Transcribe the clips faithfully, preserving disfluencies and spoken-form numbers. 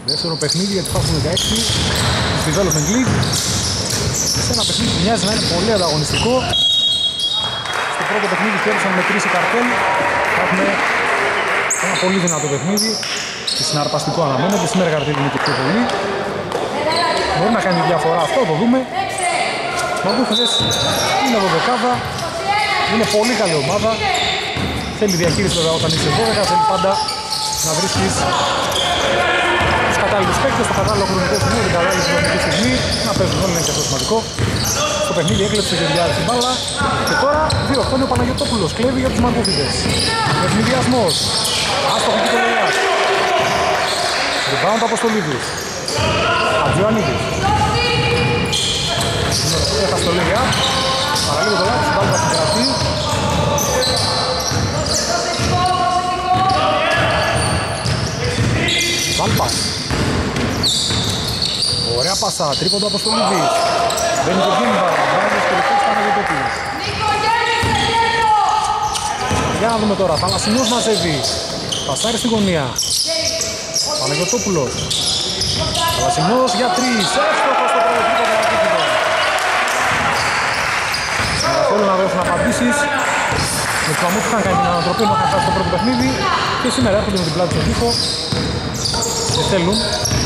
Δεύτερο παιχνίδι για τη Φάφου δεκαέξι στη Development League. Σε ένα παιχνίδι που μοιάζει να είναι πολύ ανταγωνιστικό. Στο πρώτο παιχνίδι κέρδισαν με τρεις η Καρτέλ. Θα έχουμε ένα πολύ δυνατό παιχνίδι και συναρπαστικό αναμένεται. Σήμερα η Καρτέλ είναι και πιο πολύ. Μπορεί να κάνει διαφορά αυτό, το δούμε. Ο Βούφες είναι δωδεκάδα. Είναι πολύ καλή ομάδα. Θέλει διαχείριση βέβαια όταν είσαι δώδεκα. Θέλει πάντα να βρίσκεις τους κατάλληλους παίκτες, στο κατάλληλο χρονικό σημείο, την κατάλληλη χρονική στιγμή. Να παίζουν όλοι, είναι και αυτό σημαντικό. Στο παιχνίδι έκλεψε ο Γεωργιάδης την μπάλα. Και τώρα δύο οκτώ ο Παναγιωτόπουλος. Κλέβει για τους Μαρκούφιδες. Παιχνιδιασμός. Άστοχη κυκλοφορία. Rebound από Στολίδης. Ατζιωαννίδης. Έχασε το Λίγα. Παραλίγο το λάθος, πάλι θα συγκρατεί. Βάλπας. Ωραία πάσα, τρίποντο από Στολίδης. Μπαίνει το Γκίνιβα, βγάζει στο ρηφές Παναγιωτόπουλος. Για να δούμε τώρα, Θαλασσινός μαζεύει. Πασάρει στη γωνία. Παναγιωτόπουλος. Θαλασσινός για τρεις. Εύστοχος στο πρώτο τρίποντο. Θέλουν να δώσουν απαντήσεις. Με τους Μαμούτους είχαν κάνει την ανατροπή ενώ είχαν φτάσει στο πρώτο παιχνίδι. Και σήμερα έρχονται με την πλάτη στον τοίχο. Και θέλουν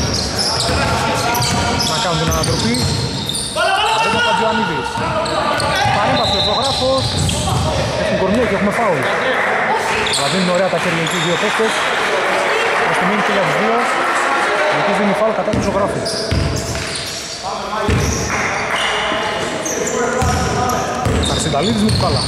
να κάνουν την ανατροπή. Αρέμα Παντζιωαννίδης. Παρέμβαση ο Ζωγράφος. Έχουν κορμιά και έχουμε φάουλ. Αλλά δίνουν ωραία τα χέρια εκεί δύο παίκτες. Προς τη μήνυ και για τους δύο. Γιατί δίνει φάουλ κατά του Ζωγράφου. Αρσενταλίδης με την μπάλα.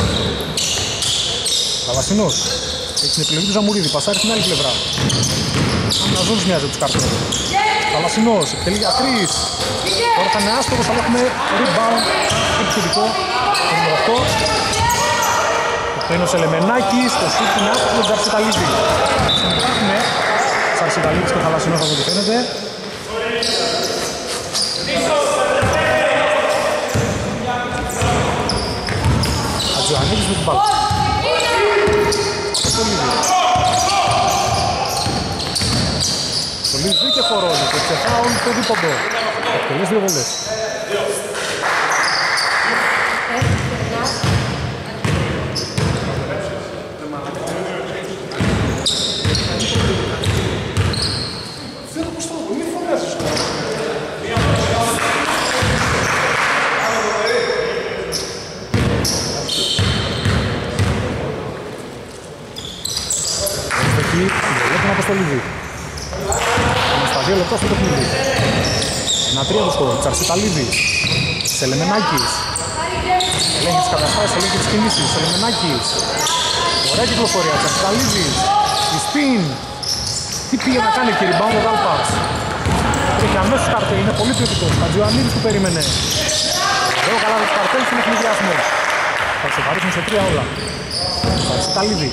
Καλασινός. Έχει την επιλογή του Ζαμουρίδη. Πασάρει στην άλλη πλευρά. Αναζώνης μοιάζει από τους Καρτέλ. Καλασινός. Εκτελεί για τρεις. Τώρα θα είναι άστοχος, αλλά έχουμε rebound επιθετικό. Το νούμερο οκτώ. Το είναι ο Σελεμενάκης. Το σουτ είναι άστοχο με τον Αρσενταλίδη. Συμμετάχουμε σε Αρσενταλίδης και Καλασινός από ό,τι φαίνεται. Ατζιωαννίδης με την μπάλα. Στολίδης βρήκε χορώνει και ξεφάουν το δίποντο. Εκτελείς δύο βολές. Τον Αποστολίδη. Είμαστε στα δύο λεπτά στο παιχνίδι. Ένα τρία το σκορ. Τσαρσιταλίδης. Σελεμενάκης. Ελέγχει τις καταστάσεις, ελέγχει τις κινήσεις. Σελεμενάκης. Ωραία κυκλοφορία. Τσαρσιταλίδης. Η σπιν. Τι πήγε να κάνει και rebound ο Γάλπας. Έχει αμέσως Καρτέλ. Είναι πολύ ποιοτικός. Ατζιωαννίδης που περίμενε. Λέω καλά με τους Καρτέλ στην εκμηδιασμό. Θα ξεχαρίσουν σε τρία όλα. Τσαρσιταλίδη.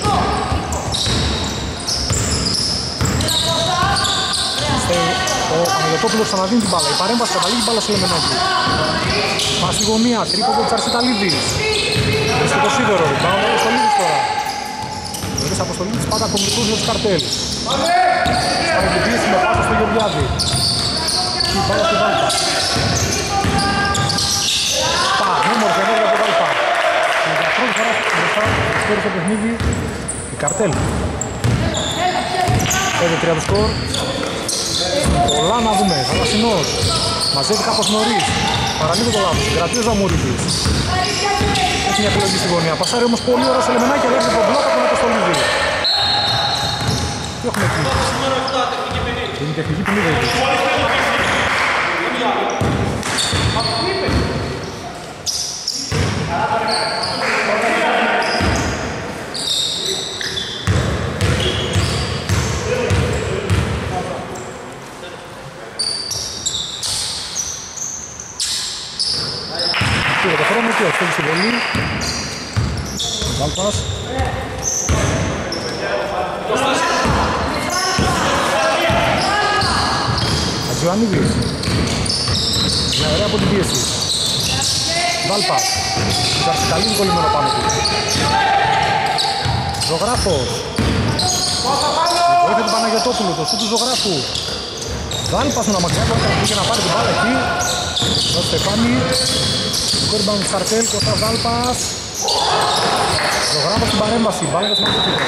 Ο Παναγιωτόπουλος ξαναδίνει την μπάλα. Η παρέμβαση καταλήγει την μπάλα σε Λεμενάκη. Πας στη γωνία, τρίποντο της Αρσιταλίδης. Βρίσκει το σίδερο, ριμπάουντ ο Αποστολίδης τώρα. Βρίσκει Αποστολίδης πάντα κομβικός για τους Καρτέλ. Σπάει την πίεση με πάσα στο Γεωργιάδη. Η μπάλα στη Βάλπα. Πα, νούμορφη ενέργεια από Βάλπα. Και για πρώτη φορά μπροστά σκόρει στο παιχνίδι η Καρτέλ. πέντε τρία το σκορ. Πολλά να δούμε. Θαλασσινός. Μαζεύει κάπως νωρίς. Παραλίγο το λάθος. Κρατεί ο Ζαμουρίδης. Έχει μια επιλογή στη γωνία. Πασάρει όμως πολύ ωραία σε Λεμενάκη. Αλλά έχει τον μπλόκα από τον Αποστολίδη. Τι έχουμε εκεί. Είναι η τεχνική ποινή βέβαια. Πήρε το χρόνο και θέλει στη βολή. Βάλπας. Ατζιωαννίδης. Μια ωραία από την πίεση. Βάλπας. Ζαρσιταλίδη κολλημένο πάνω του. Ζωγράφος. Βοήθεια του Παναγιωτόπουλου, το σούτ του Ζωγράφου. Δάλπας με τα μακριά του πήγε να πάρει την μπάλα εκεί. Ο Στεφάνη. Κόρμπαν του Καρτέλ, Κώστας Δάλπας. Ζωγράφος στην παρέμβαση, μπάλα για τους Μαγκούφιδες.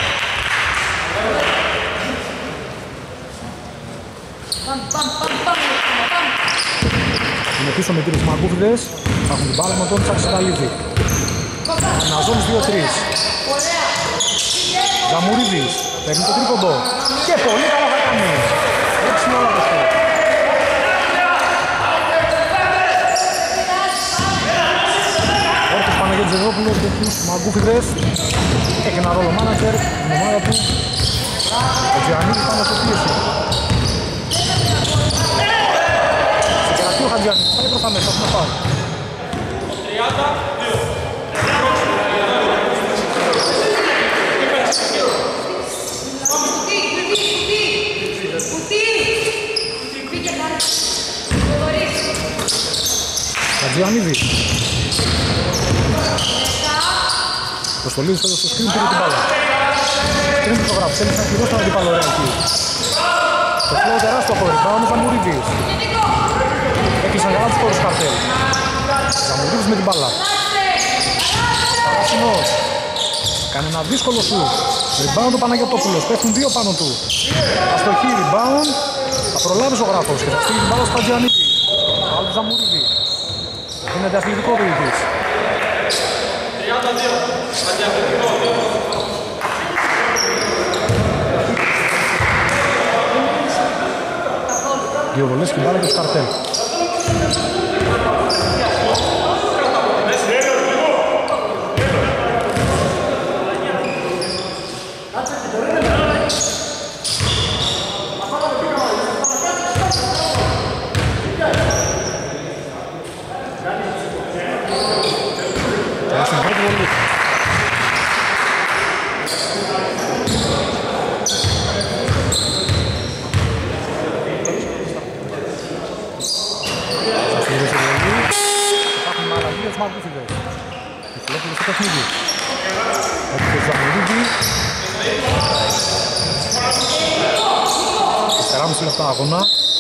Είναι πίσω με τους Μαγκούφιδες. Θα έχουν την μπάλα με τον Τσαξιταλίδη. Αναζώνης δύο τρία. Ζαμουρίδης, παίρνει το τρίποντο. Και πολύ καλά θα κάνει. Έτσι είναι όλα αυτό. Όρθος Παναγιώτης Ζεδόπουλος για τους Μαγκούφιδες. Έχει ένα ρόλο μάνατζερ, την ομάδα του. Ο Τζιαννίδης πάνω στο πίεση. Σε κερατή ο Χατζιαννίδης, πάει προς τα μέσα, θα πάει. Χατζιαννίδης. Το Στολίδης πέρα στο σκριν, πήρε την μπάλα. Σκριν του το γράφει, θέλει να πληρώσει τον αντίπαλο ωραία εκεί. Το φλόγο τεράστιο από rebound ο Ζαμουρίδης. Έκλεισαν καλά τους χώρους Καρτέλ. Ζαμουρίδης με την μπάλα. Παράσινος. Κάνει ένα δύσκολο σου. Rebound ο Παναγιωτόπουλος, πέφτουν δύο πάνω του. Αστοχή rebound. Θα προλάβει ο Ζωγράφος και θα στείλει την μπάλα στο Χατζιαννίδη. Άλλο του Ζαμουρίδη. Είναι αθλητικό διοικητής. τριάντα δύο. Δύο βολές και μπάλα και τους Καρτέλ. Στην πρώτη βολή. Τους Μαγκούφιδες. Οι φιλόφιλοι στο παιχνίδι. Έτσι και ο Ζαμουρίδη. τεσσεράμισι λεπτά αγώνα.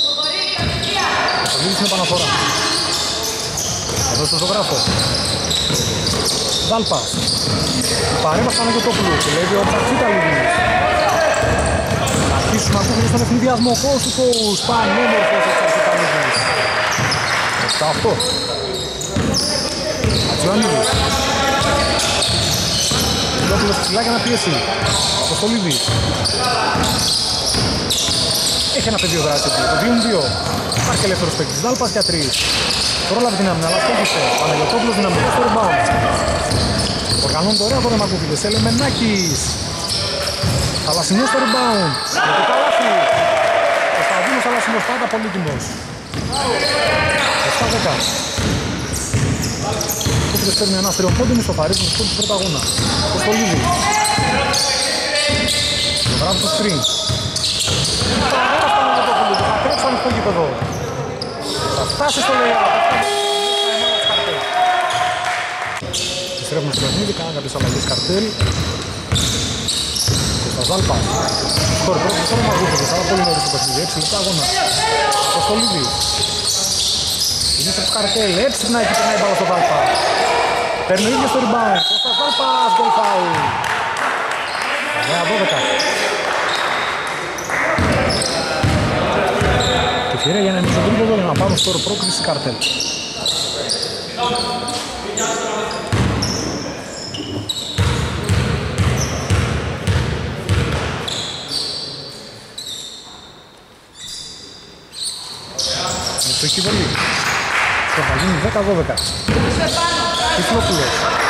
Ο Στολίδης είναι παναφορά. Θα δώσει το Ζωγράφο. Δάλπας. Η παρέμβαση Παναγιωτόπουλου. Συλλέγει ο Τσαξίταλίδης. Αρχίζει τους Μαγκούφιδες στον ευνηδιασμό. Coast to coast. Πανέμορφος ο Τσαξίταλίδης. επτά οκτώ. Ατζιόνιδης. Φιλόπουλος ψηλά για να πιέσει. Αποστολίδης. Έχει ένα πεδίο δράση εκεί. Το δύο δύο. Υπάρχει ελεύθερος παίκτης. Δάλπας για τρεις. Πρόλαβε την άμυνα, αλλά στόχισε. Παναγιωτόπουλος δυναμικός στο rebound. Οργανώνει το ωραίο από τον Μαγκούφιδες. Ελεμενάκης. Θαλασσινός στο rebound. Με το καλάθι. Ο Σταδίνος Θαλασσινός πάντα πολύτιμος. επτά δέκα. Κούφιδες παίρνει ένα αστριοπόντιμο στο φαρίζουν στο του πρώτα αγώνα. Το Στολίδη. Το γράφει στο screen. Παρέμβαση Παναγιωτόπουλου. Θα τρέξει ανοιχτό γήπεδο. Θα φτάσει στο layout. Επιστρέφουμε στο παιχνίδι, κάνουν κάποιες αλλαγές Καρτέλ. Κώστας Δάλπας. Τώρα πρώτος στο Μαγκούφιδες, αλλά πολύ νωρίς στο παιχνίδι. έξι λεπτά αγώνα. Το Στολίδη. Δημήτρης Καρτέλ, έψυχνα εκεί περνάει μπάλα στο Δάλπα. Παίρνει ο ίδιος το rebound. Κώστας Δάλπας, γκολ φάουλ. εννέα δώδεκα. Και ευκαιρία για να είναι στο τρίποντο για να πάρουν στο πρόκριση Καρτέλ. Ευτοχή βολή. Το θα γίνει δέκα δώδεκα. Τυφλόπουλος.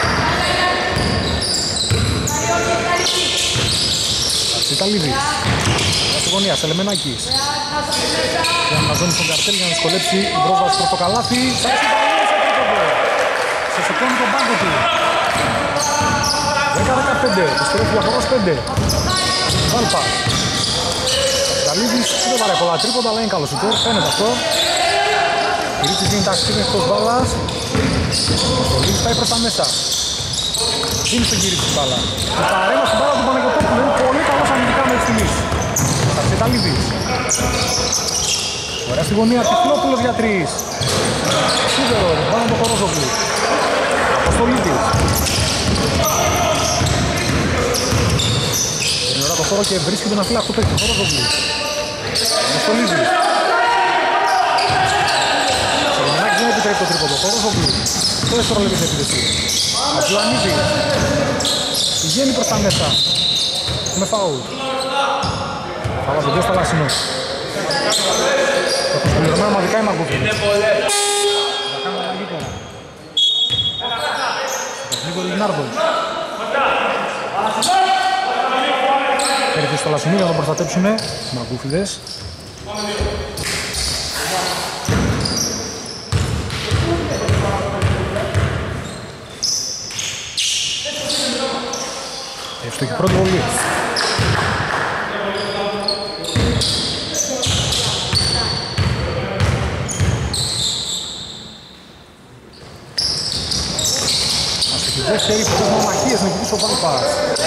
Αρσιταλίδης. Στη γωνία, Σελεμενάκης. Για να ζώνει στον Καρτέλ για να δυσκολέψει την πρόσβαση προς το καλάθι. Αρσιταλίδης σε τρίποντο. Σε σηκώνει τον πάγκο του. δέκα δεκαπέντε. Επιστρέφει διαφοράς πέντε. Δάλπα. Αρσιταλίδης δεν πάρε πολλά τρίποντα, αλλά είναι καλός σουτέρ. Φαίνεται αυτό. Κυρίτσις δίνει ταξίδι εκτός μπάλας. Ο Στολίδης πάει προς τα μέσα. Δίνει στον Κυρίτσι την μπάλα. Η παρέμβαση στην μπάλα του Παναγιωτόπουλου είναι πολύ καλός αμυντικά μέχρι στιγμής. Αρσιταλίδης. Ωραία στη γωνία, Τυφλόπουλος για τρεις. Σίδερο, πάνω από το Χορόζογλου. Αποστολίδης. Είναι ώρα το χώρο και βρίσκει τον αφύλακτο παίκτη, Χορόζογλου. Αποστολίδης. Σελεμενάκης δεν επιτρέπει το τρίποντο, Χορόζογλου. Το δευτερόλεπτο της επίθεση. Ατζουανίδη. Πηγαίνει προς τα μέσα. Με φάουλ. Φάουλ από δύο στα Λάσινο. Έχουν συμπληρωμένα ομαδικά οι Μαγκούφοι. Θα κάνουν αλλαγή τώρα. Νίκο Λινάρδος. Έρχεται στο Λασινό για να τον προστατέψουνε οι Μαγκούφιδες. Εύστοχη πρώτη βολή. Δεύτερη φορές μοναχίες νικητής ο Βάλπας.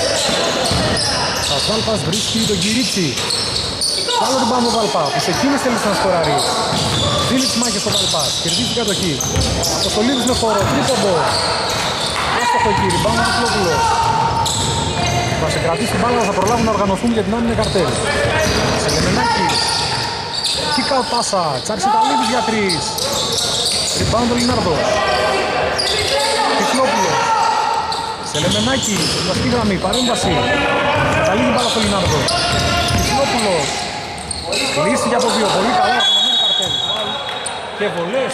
Ο Βάλπας βρίσκει τον Κυρίτσι. Άλλο την πάνω ο Βάλπα, που σε εκείνες θέλει να σκοράρει. Δίνει τις μάχες στο Βάλπας, κερδίζει την κατοχή. Αποστολίδης με χώρο, τρίποντο. Έστοχο εκεί, ριμπάουντ του Τυφλόπουλος. Θα σε κρατήσει την μπάλα, θα προλάβουν να οργανωθούν για την άμυνα καρτέλ. Σελεμενάκης. Kick-out πάσα, Τσαρσιταλίδης για τρεις. Ριμπάουντ ο Λινάρδος. Τυφλόπουλος. Σελεμενάκη, πλαστική γραμμή, παρέμβαση. Καταλήγει μπάλα στο Λινάρδο. Τυφλόπουλος. Κλείσει για το δύο, πολύ καλά. Καρτέλ. Και βολές.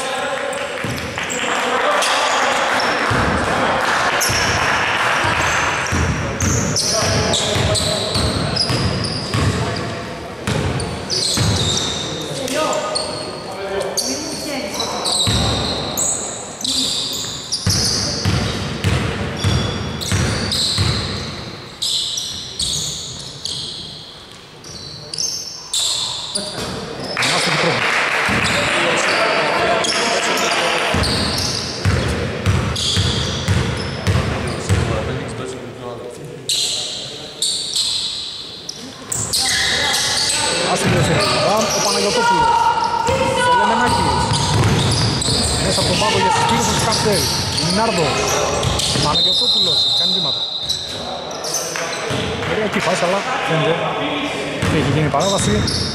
Ο Παναγιωτόπουλος. Σελεμενάκης. Μέσα από τον πάγο για συστήρωση του Καρτέλ. Λινάρδος. Παναγιωτόπουλος. Κάνει βήματα. Μπορεί εκεί πάει, αλλά φαίνεται. Και έχει γίνει παράβαση.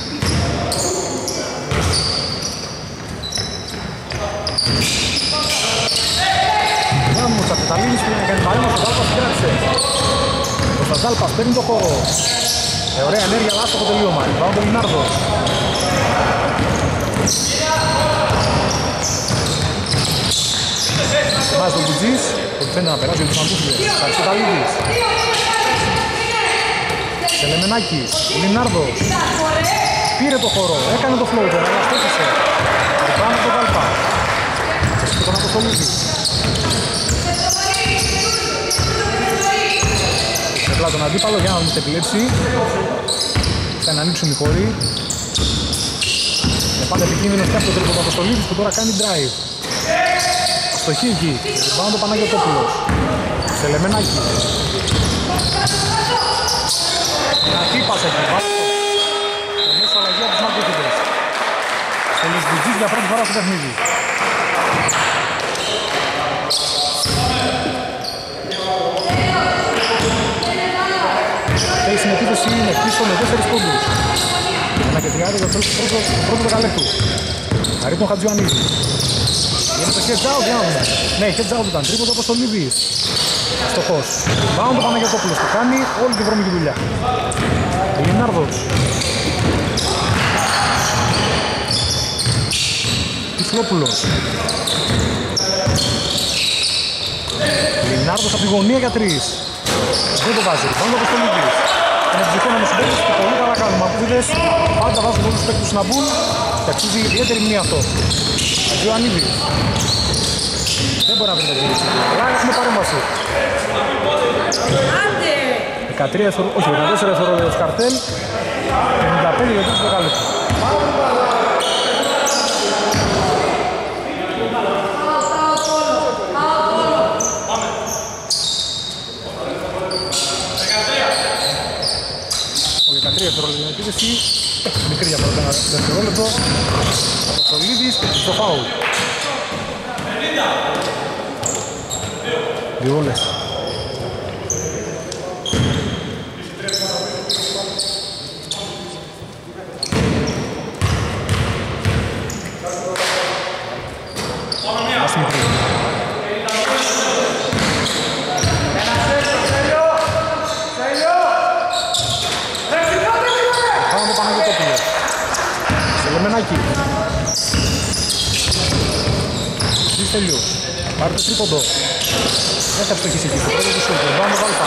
Γάμος Τσαπεταλίνης που είναι να κάνει παρέμβαση. Ο Δάλπας κράτησε. Ο Σταζάλπας παίρνει το χώρο. Ε, ωραία ενέργεια, λάστο από το τελείωμα. Πάμε τον Λινάρδο. Βάζει τον Μπουτζής, που φαίνεται να περάσει τους Μαγκούφιδες. Καρσοταλίδης. Σελεμενάκης, Λινάρδος. Πήρε το χώρο, έκανε το floater, αλλά στέφησε. Πάμε τον Βάλπα. Και τον Αποστολίδη. Απλά τον αντίπαλο για να δούμε την επιλέψη. Θα να ανοίξουν οι χώροι. Είναι πάντα επικίνδυνος και αυτό το τρίποντο Αποστολίδης που τώρα κάνει drive. Αστοχή εκεί. Πάνω το Παναγιωτόπουλος. Σελεμενάκη. Δυνατή πάσα εκεί. Το μέσο αλλαγή από τους Μαγκούφιδες. Θέλεις Μπουτζής για πρώτη φορά στο παιχνίδι. Η συμμετήφεση είναι πίσω με τέσσερις πόντους. Ένα και τριάντα για το πρώτο δεκαλέπτου. Αρεί τον Χατζιωαννίδη. Είναι το heads out, για να δούμε. Ναι, heads out ήταν τρίποντο όπως το Λιβύης. Στοχός. Πάω το Παναγιωτόπουλος που κάνει όλη τη βρώμικη δουλειά. Λινάρδος. Τυφλόπουλος. Λινάρδος από τη γωνία για τρεις. Δεν το βάζει. Πάνω όπως το Λιβύης. Είναι επιτυχό να με συμπέριξε και πολύ καλά κάνουν. Μαγκούφιδες πάντα βάζουν όλους τους παίκτες του Σναμπούλ και αξίζει ιδιαίτερη μνήμα αυτό. Ατζουανίδη. Δεν μπορεί να βρει τα γυρίσει. Αλλά έχουμε παρέμβαση. δεκατρία δευτερόλεπτα, όχι δεκατέσσερα δευτερόλεπτα για τους Καρτέλ. πενήντα πέντε για τους δεκαλέπτους. δεκατρία δευτερόλεπτα για την επίθεση. Μικρή διαφορά ένα δευτερόλεπτο. Αποστολίδης και στο φάουλ. Δύο όλες. Στέλιος, πάρει το τρίποντο. Δεν θα φτωχίσει εκεί, το πρώτο του σούτ, πάμε Βάλπα.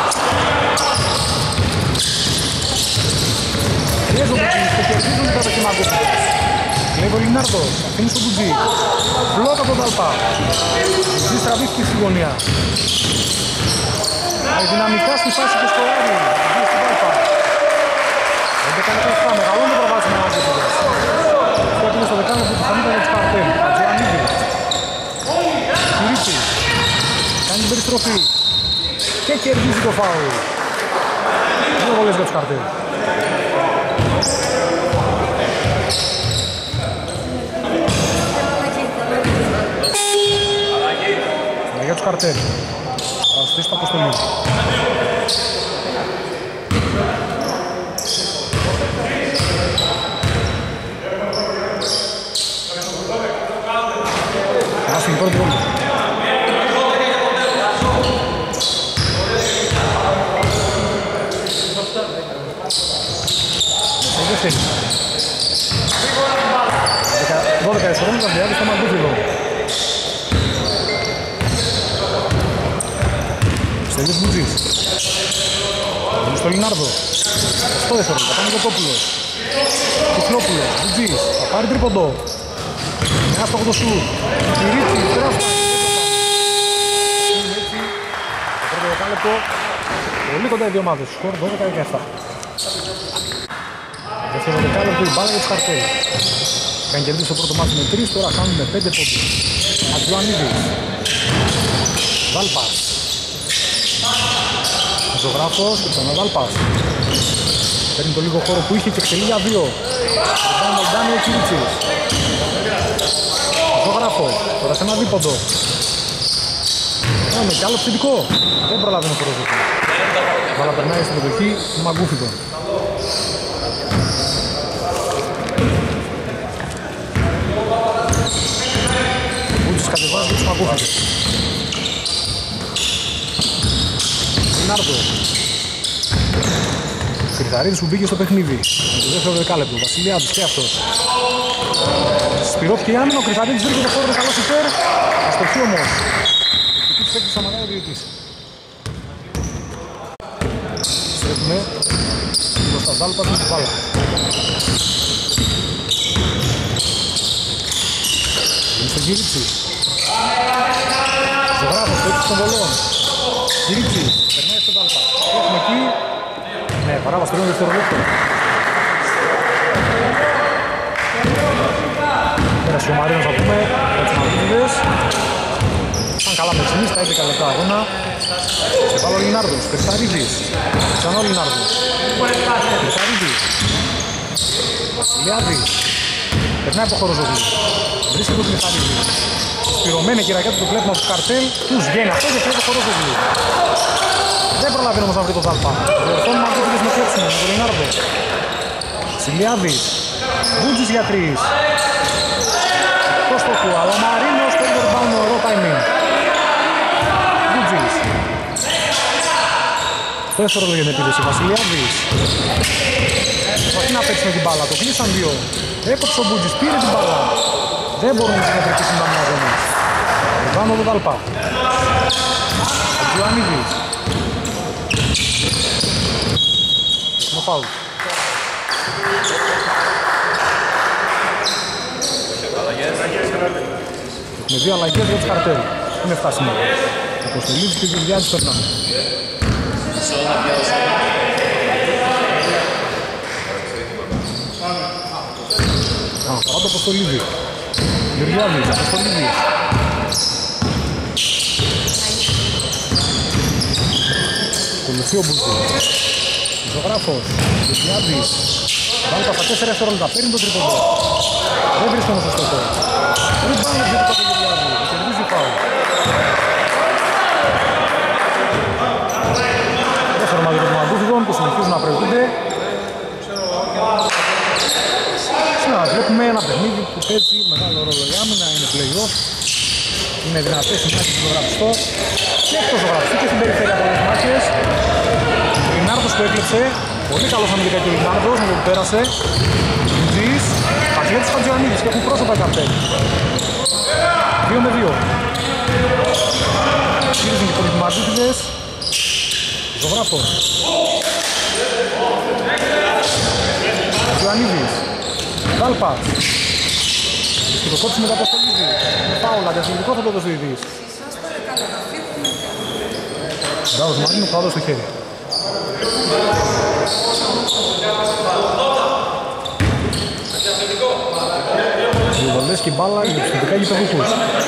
Πιέζω Μπουτζής και κερδίζουν τα δοκιμάκια. Κλέβει ο Λινάρδος, αφήνει στον Μπουτζή. Φλότα τον Βάλπα. Μπουτζής τραβήθηκε στη γωνία. Δυναμικά στη φάση και στο άδειο. Μπουτζής στην Βάλπα. έντεκα δεκαεπτά, μεγαλώνει το προβάσιμο Άγκετιδες. Αυτό είναι στο δεκάλεπτο που θα μην ήταν της Καρτέλ. Ατζιανίδη. Κυρίτσι. Κάνει την περιστροφή. Και κερδίζει το φάουλ. Δύο βολές για τους Καρτέλ. Για τους Καρτέλ. Θα στήσει το αποστολή. Θα στην πρώτη βόλη. Δεν θέλει. δώδεκα δευτερόλεπτα διάρκεια στο Μαγκούφιλο. Στέλιος Μπουτζής. Είναι στο Λινάρδο. οκτώ δευτερόλεπτα. Πάμε Κοτόπουλος. Κυφλόπουλος. Μπουτζής. Θα πάρει τρίποντο. Μια στο ογδόντα σουτ. Κυρίτσι. Τεράστια. Είναι έτσι. Το πρώτο δεκάλεπτο. Πολύ κοντά οι δύο ομάδες. Σκορ δώδεκα δεκαεπτά. Δεύτερο δεκάλεπτο η μπάλα για τους Καρτέλ. Είχαν κερδίσει το πρώτο μάτι με τρεις, τώρα χάνουν με πέντε πόντους. Ατζιωαννίδης. Βάλπας. Ζωγράφος και ξανά Βάλπας. Παίρνει το λίγο χώρο που είχε και εκτελεί για δύο. Ριμπάουν Μολντάνι ο Κυρίτσης. Ζωγράφος, τώρα σε ένα δίποντο. Πάμε κι άλλο ψητικό. Δεν προλάβαινε το ρόζο. Βάλα περνάει στην εποχή του Μαγκούφιτο. Κατεβάζει τους Μαγκούφιτος. Λινάρδο. Κρυθαρίδης που μπήκε στο παιχνίδι. Με το δεύτερο δεκάλεπτο. Βασιλιάδης και αυτός. Σπυρώθηκε η άμυνα. Ο Κρυθαρίδης βρίσκεται το φόρο καλός υπέρ. Αστοχή όμως. Εκεί τους έκτης σταματάει ο διαιτητής. Στρέφουμε προς τα Βάλπας με την μπάλα. Είναι στο Κυρίτσι. Ζωγράφος, παίκτης των βολών. Κυρίτσι, περνάει στον Βάλπα. Έχουμε εκεί. Ναι, παράβαση τριών δευτερολέπτο. Πέρασε ο Μαρίνος θα πούμε, για τους Μαγκούφιδες. Ήταν καλά με εξήνης, τα έντεκα λεπτά αγώνα. Και πάλι ο Λινάρδος, Κρυσταρίδης. Ξανά ο Λινάρδος. Κρυσταρίδης. Βασιλιάδης. Περνάει από Χοροζόγλου. Βρίσκεται το Κρυσταρίδη. Σπυρωμένη και η ρακέτα του βλέπουμε από τους Καρτέλ. Τους βγαίνει αυτό και φέρει το Χοροζόγλου. Δεν προλαβαίνει όμως να βρει το Βάλπα. Διορθώνουν Μαγκούφιδες με κλέψιμο με τον Λινάρδο. Βασιλιάδης. Μπουτζής για τρεις. Το του, αλλά ο Μαρίνος παίρνει το rebound ωραίο timing. Μπουτζής. Το έσωρο για την επίδεση. Βασιλιάδης. Προσπαθεί να παίξει με την μπάλα. Το κλείσαν δύο. Έκοψε ο Μπουτζής, πήρε την μπάλα. Δεν μπορούν να συμμετρικήσουν τα μοιάζονες. Rebound το Βάλπα. Ατζιωαννίδης. Έχουμε φάουλ. Με δύο αλλαγές για τους Καρτέλ. Είναι εφτά σήμερα. Ο Κωστελίδης και ο Γεωργιάδης περνάνε. Α, παρά το Κωστελίδη. Γεωργιάδης, Κωστελίδης. Ακολουθεί ο Μπουρζής. Ζωγράφος, Γεωργιάδης. Βάλει τα τέσσερα δευτερόλεπτα, παίρνει το τρίποντο. Δεν βρίσκει όμως το στόχο. Rebound για το Παπαγεωργιάδη, κερδίζει φάουλ. Δεύτερο μάτι των Μαγκούφιδων που συνεχίζουν να προηγούνται. Σήμερα βλέπουμε ένα παιχνίδι που παίζει μεγάλο ρόλο η άμυνα, είναι play-off. Είναι δυνατές οι μάχες στο γραφιστό και εκτός το γραφιστό και στην περιφέρεια πολλές μάχες. Ο Λινάρδος που έκλεψε, πολύ καλός αμυντικά και ο Λινάρδος, με το που πέρασε. Τζις, Ατλέτης Χατζιανίδης και έχουν πρόσωπα οι καρτέλ. δύο με δύο. Γύριζαν και πολλοί Μαγκούφιδες. Ζωγράφος. Χατζιανίδης. Δάλπας. Και το κόψει μετά από το Λίδη. Με φάουλα, διαθλητικό θα το δώσει ο Ιδής. Μπράβος Μαρίνου, κάτω στο χέρι. Δύο βολές και μπάλα για τους ειδικά γηπεδούχους.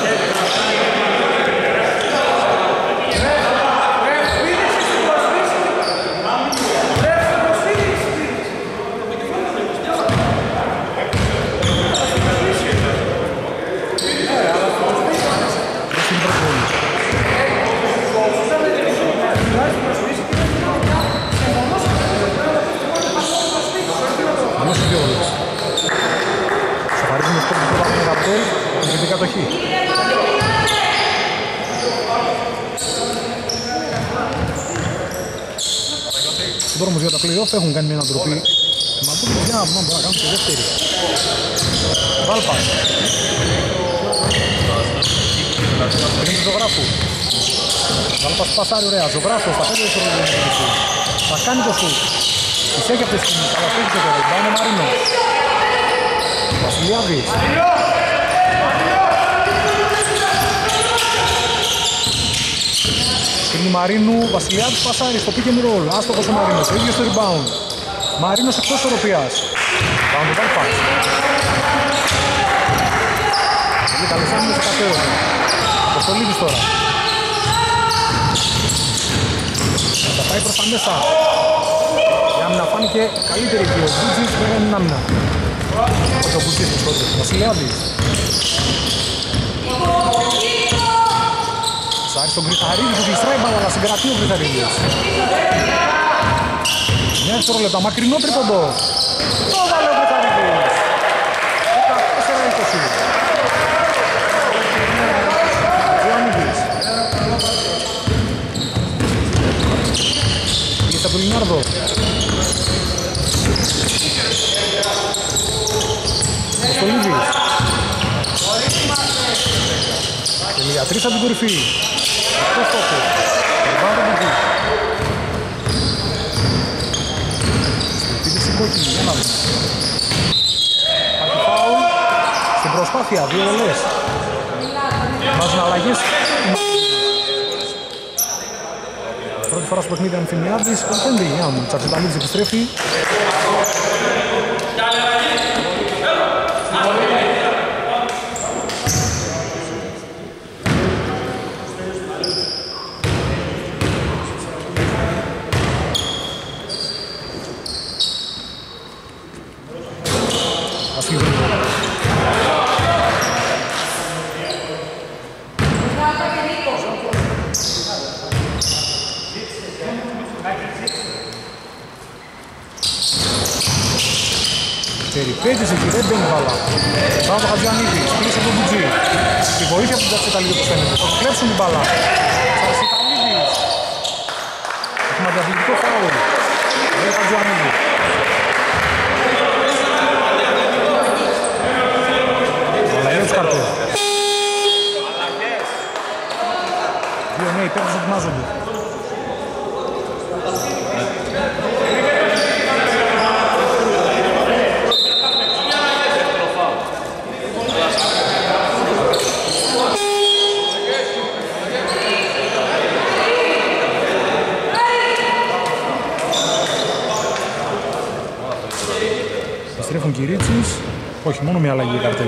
Δρόμος για τα play-off έχουν κάνει μια ανατροπή. Μα πού για να μπορούν να κάνουν και δεύτερη. Βάλπα. Πριν του Ζωγράφου. Βάλπας πασάρει ωραία. Ζωγράφος θα πέντε δευτερόλεπτα. Θα κάνει το σουτ. Τις έχει αυτή τη στιγμή. Αλλά φύγει τώρα. Είναι Μαρίνο. Βασιλιάδης. Σκρίνη Μαρίνου, Βασιλιάδης πασάρει στο pick and roll, άστοχος ο Μαρίνος, ο ίδιος στο rebound. Μαρίνος εκτός ισορροπίας. Πάμε το Βάλπας. Πολύ καλές άμυνες σε κατέρωτα. Ο Στολίδης τώρα. Θα πάει προς τα μέσα. Η άμυνα φάνηκε καλύτερη και ο Μπούτζης δεν είναι άμυνα. Όχι ο Μπούτζης της τότε. Βασιλιάδης. Σάρι στον Κρυθαρίδη που γλιστράει μπάλα, αλλά συγκρατεί ο Κρυθαρίδης. Μια δευτερόλεπτα, μακρινό τρίποντο. Το βάλε ο Κρυθαρίδης. δεκατέσσερα είκοσι. Ιωαννίδης. Πήγε στα του Λινάρδο. Ο Στολίδης. Τελεία τρεις από την κορυφή. Αυτό στόχο. Ριμπάουντ από εκεί. Στην επίθεση κόκκινη. Για να δούμε. Υπάρχει φάουλ. Στην προσπάθεια. Δύο βολές. Βάζουν αλλαγές. Πρώτη φορά στο παιχνίδι Αμφιμιάδης. Ο πέντε εννιά μου. Τσαρτσιταλίδης επιστρέφει. Περιπέτεισε και δεν μπαίνει μπάλα. Πάμε το Χατζιανίδη, κλείσε τον Μπουτζή. Η βοήθεια του Τσαρτσιταλίδη που φαίνεται. Θα κλέψουν την μπάλα. Τσαρτσιταλίδης. Έχουμε αντιαθλητικό φάουλ. Λέει Χατζιανίδη. Αλλαγές τους καρτές. Δύο νέοι παίκτες ετοιμάζονται. Επιστρέφουν Κυρίτσις. Όχι, μόνο μια αλλαγή για καρτέλ.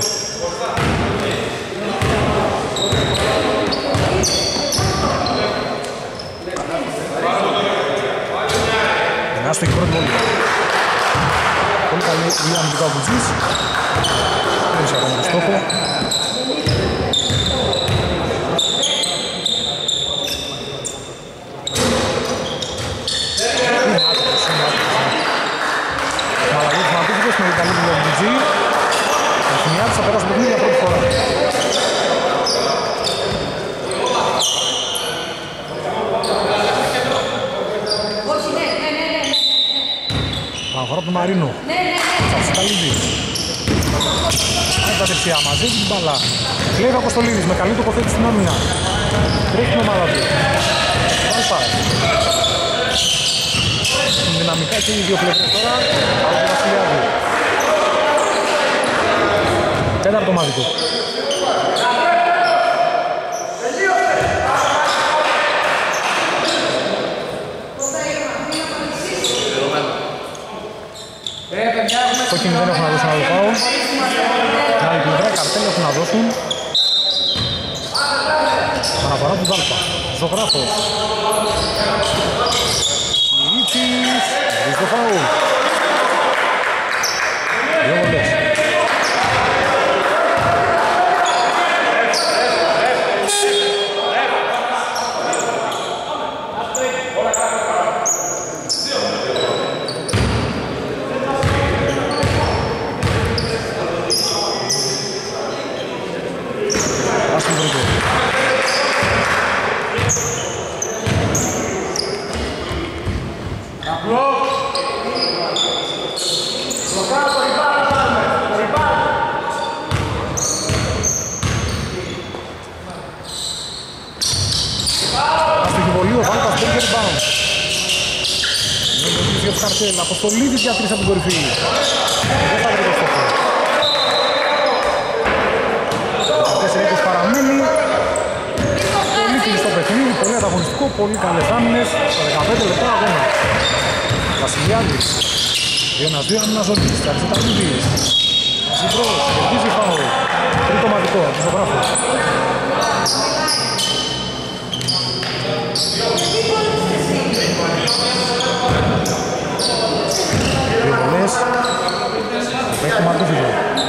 Ενάστο έχει πρώτη βόλη. Πολύ Ιωάννη Δικαπουτζής. Δεν είσαι ακόμα το στόχο. Μαλαγής Ματούκητος με Ιταλή Δικαπουτζή. Ο Χινιάτης θα περάσει το παιχνίδι για πρώτη φορά. Αφορά του Μαρίνο. Τσατσικαλίδης. Πάει τα δεξιά, μαζί την μπαλά. Κλέβει Αποστολίδης με καλή τοποθέτηση στην άμυνα. Τρέχει την ομάδα του. Πάλι δυναμικά και οι δύο πλευρές τώρα. Από τον Βασιλιάδη. Τέταρτο μάδικο. Κόκκινοι δεν έχουν να δώσουν άλλο φάουλ. Την άλλη πλευρά οι Καρτέλ έχουν να δώσουν. Αναφορά του Δάλπα. Ζωγράφος. Μίτσις. Βρίσκει το φάουλ. Δύο βολές. Αποστολίδης για τρεις από την κορυφή. Δεν θα βρει το στόχο. τέσσερα είκοσι παραμένει. Πολύ κλειστό παιχνίδι, πολύ ανταγωνιστικό, πολύ καλές άμυνες. Στα δεκαπέντε λεπτά αγώνα. Βασιλιάδης. δύο ένα δύο άμυνα ζώνης. Τσατσικαλίδης. Μασιμπρός. Κερδίζει φάουλ. Τρίτο μαδικό. Ζωγράφο. Δύο βολές. Έχει το Μαρτούφιδο.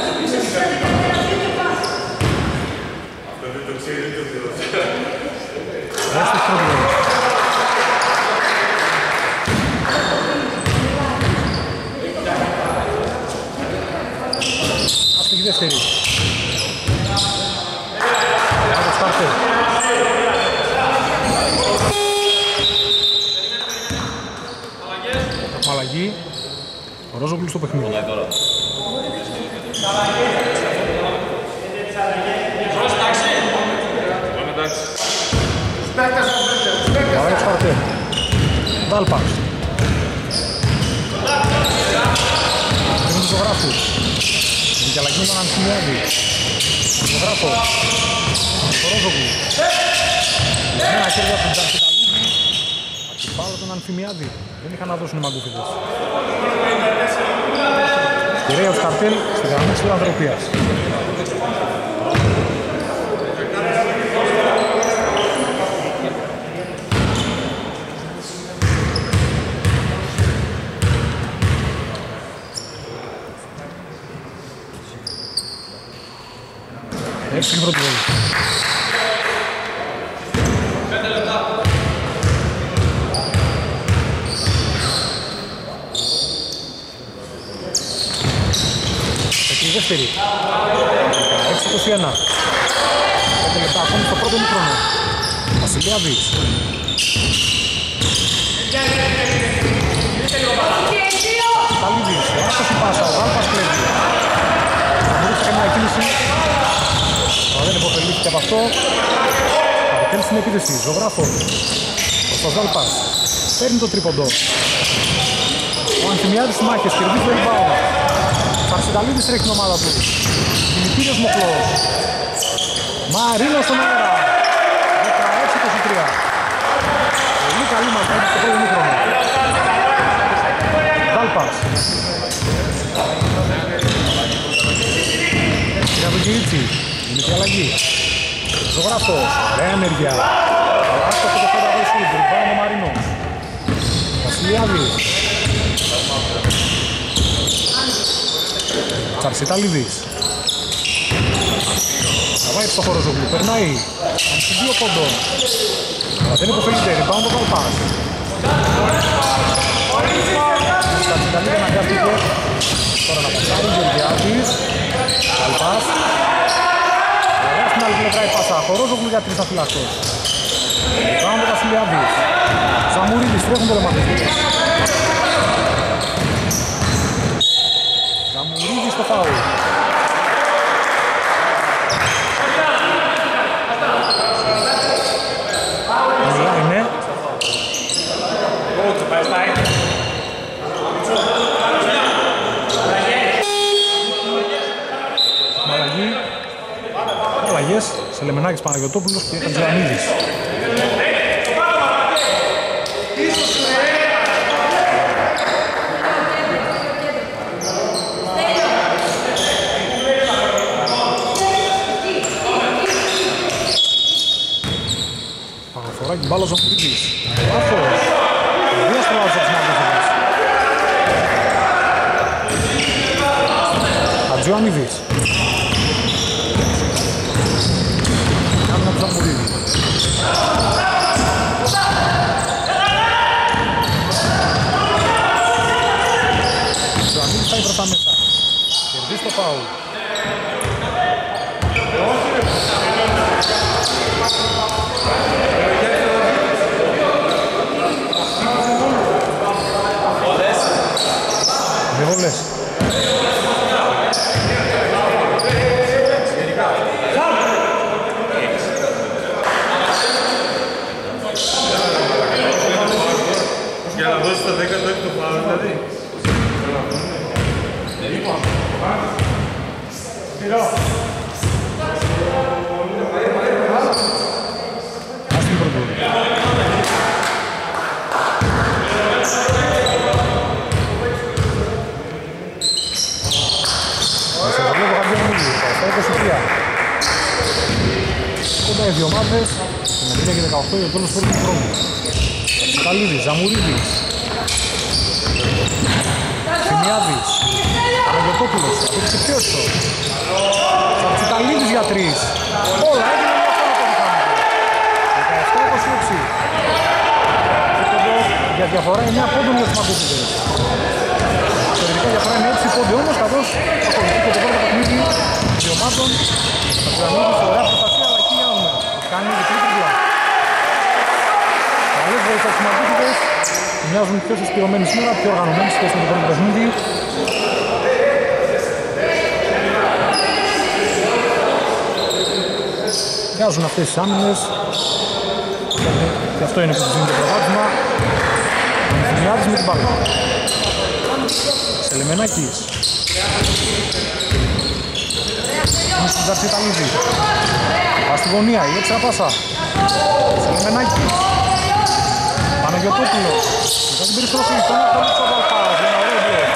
Ρέστος πρώτη βολές. Άστοχη δεύτερη. Άτο Στάρτερ. Έχουμε αλλαγή. Ο Ρόζογλου στο παιχνίδι. Ωραία Στάρτερ. Δάλπας. Είναι του ζωγράφου. Είναι και αλλαγή με τον Ανθιμιάδη. Ζωγράφο. Ο Ρόζογλου. Ένα χέρι από τον Τσατσικαλίδη. Αντιπάλω τον Ανθιμιάδη. Δεν είχαν να δώσουν οι μαγκούφιδες. Κυρίως Καρτέλ στη γραμμή της φιλανθρωπίας. Έξι πρώτη βόλη. Δεύτερη. έξι είκοσι ένα. πέντε λεπτά ακόμη στο πρώτο μικρόνο. Βασιλιάδης. Καλίδης. Άστοχη πάσα. Ο Γάλπας κλέβει. Θα μπορούσε να κάνει μια κίνηση. Αλλά δεν υποφελήθηκε από αυτό. Παρακέλει στην επίθεση. Ζωγράφος. Ο Γάλπας. Παίρνει το τρίποντο. Ο Ανθιμιάδης στις μάχες. Κερδίζει το rebound. Τσατσικαλίδης τρέχει την ομάδα του. Δημητήριος Μοχλός. Μαρίνος στον αέρα. δεκαέξι είκοσι τρία. Πολύ καλή μας κάνει στο πρώτο μήχρονο. Δάλπας. Γαβικυρίτσι. Είναι και αλλαγή. Ζωγράφος. Ωραία μεριά. Άστο από το φέτα βέσου. Ριμπάουν ο Μαρίνος. Βασιλιάδης. Τσαρσιταλίδης. Θα πάει στο χώρο Ζογλου, περνάει. Ανοιχτή δύο πόντων. Αλλά δεν υποφελείται, rebound το Καλπάς. Τσαρσιταλίδη αναγκάστηκε. Τώρα να πασάρει, Γεωργιάδης. Καλπάς. Ωραία στην άλλη πλευρά η πάσα. Χορόζογλου για τρεις αφυλακτές. Rebound το Βασιλιάδης. Σαμουρίδης, τρέχουν τελεματικούς. Σαμουρίδης στο φάουλ. Είναι. Μαλαγή. Αλλαγές. Σελεμενάκης, Παναγιωτόπουλος και Χατζιανίδης. Παναφοράκι, μπάλος ο Μουρίδης. Λάθος. Δύο στο λάθος της Μαγκούζης. Χατζιανίδης. Κάμινα του Ζαμουρίδη. Ζαμουρίδης πάει προς τα μέσα. Κερδίζει το φάουλ. Δύο βολές. Για να δώσει το δέκατο έκτο φάουλ, δηλαδή. Άστην πρωτού. Σε βλέπω Χατζιανίδη, στα είκοσι τρία. Κοντά οι δύο ομάδες, με τρία και δεκαοκτώ για το τέλος του χρόνου. Καλίδης, Ζαμουρίδης. Χιμιάδης. Παναγιωτόπουλος, απέριξε πιόσο. Τσαρτσιταλίδης για τρεις. Όλα έγινε μια φορά το μηχάνικο. δεκαεπτά είκοσι έξι. Για διαφορά εννιά πόντων για τους Μαγκούζιδες. Θεωρητικά διαφορά είναι έξι πόντοι όμως, καθώς ακολουθεί και το πρώτο παιχνίδι δύο ομάδων. Τσαρτσιταλίδης ωραία προστασία, αλλά εκεί για νούμερα. Κάνει διπλή τριπλά. Καλές βοήθειες στους Μαγκούζιδες. Μοιάζουν πιο συσπηρωμένοι σήμερα, πιο οργανωμένοι σχέση με το πρώτο παιχνίδι. Μοιάζουν αυτές τις άμυνες. Και αυτό είναι που τους δίνει το προβάδισμα. Μοιάζουν με την μπάλα. Σελεμενάκης. Είναι στην Τσαρσιταλίδη. Πας στη γωνία, η έξτρα πάσα. Σελεμενάκης. Παναγιωτόπουλος. Μετά την περιστροφή, στον άκολο του Βαλπάς. Ένα ωραίο μπλοκ.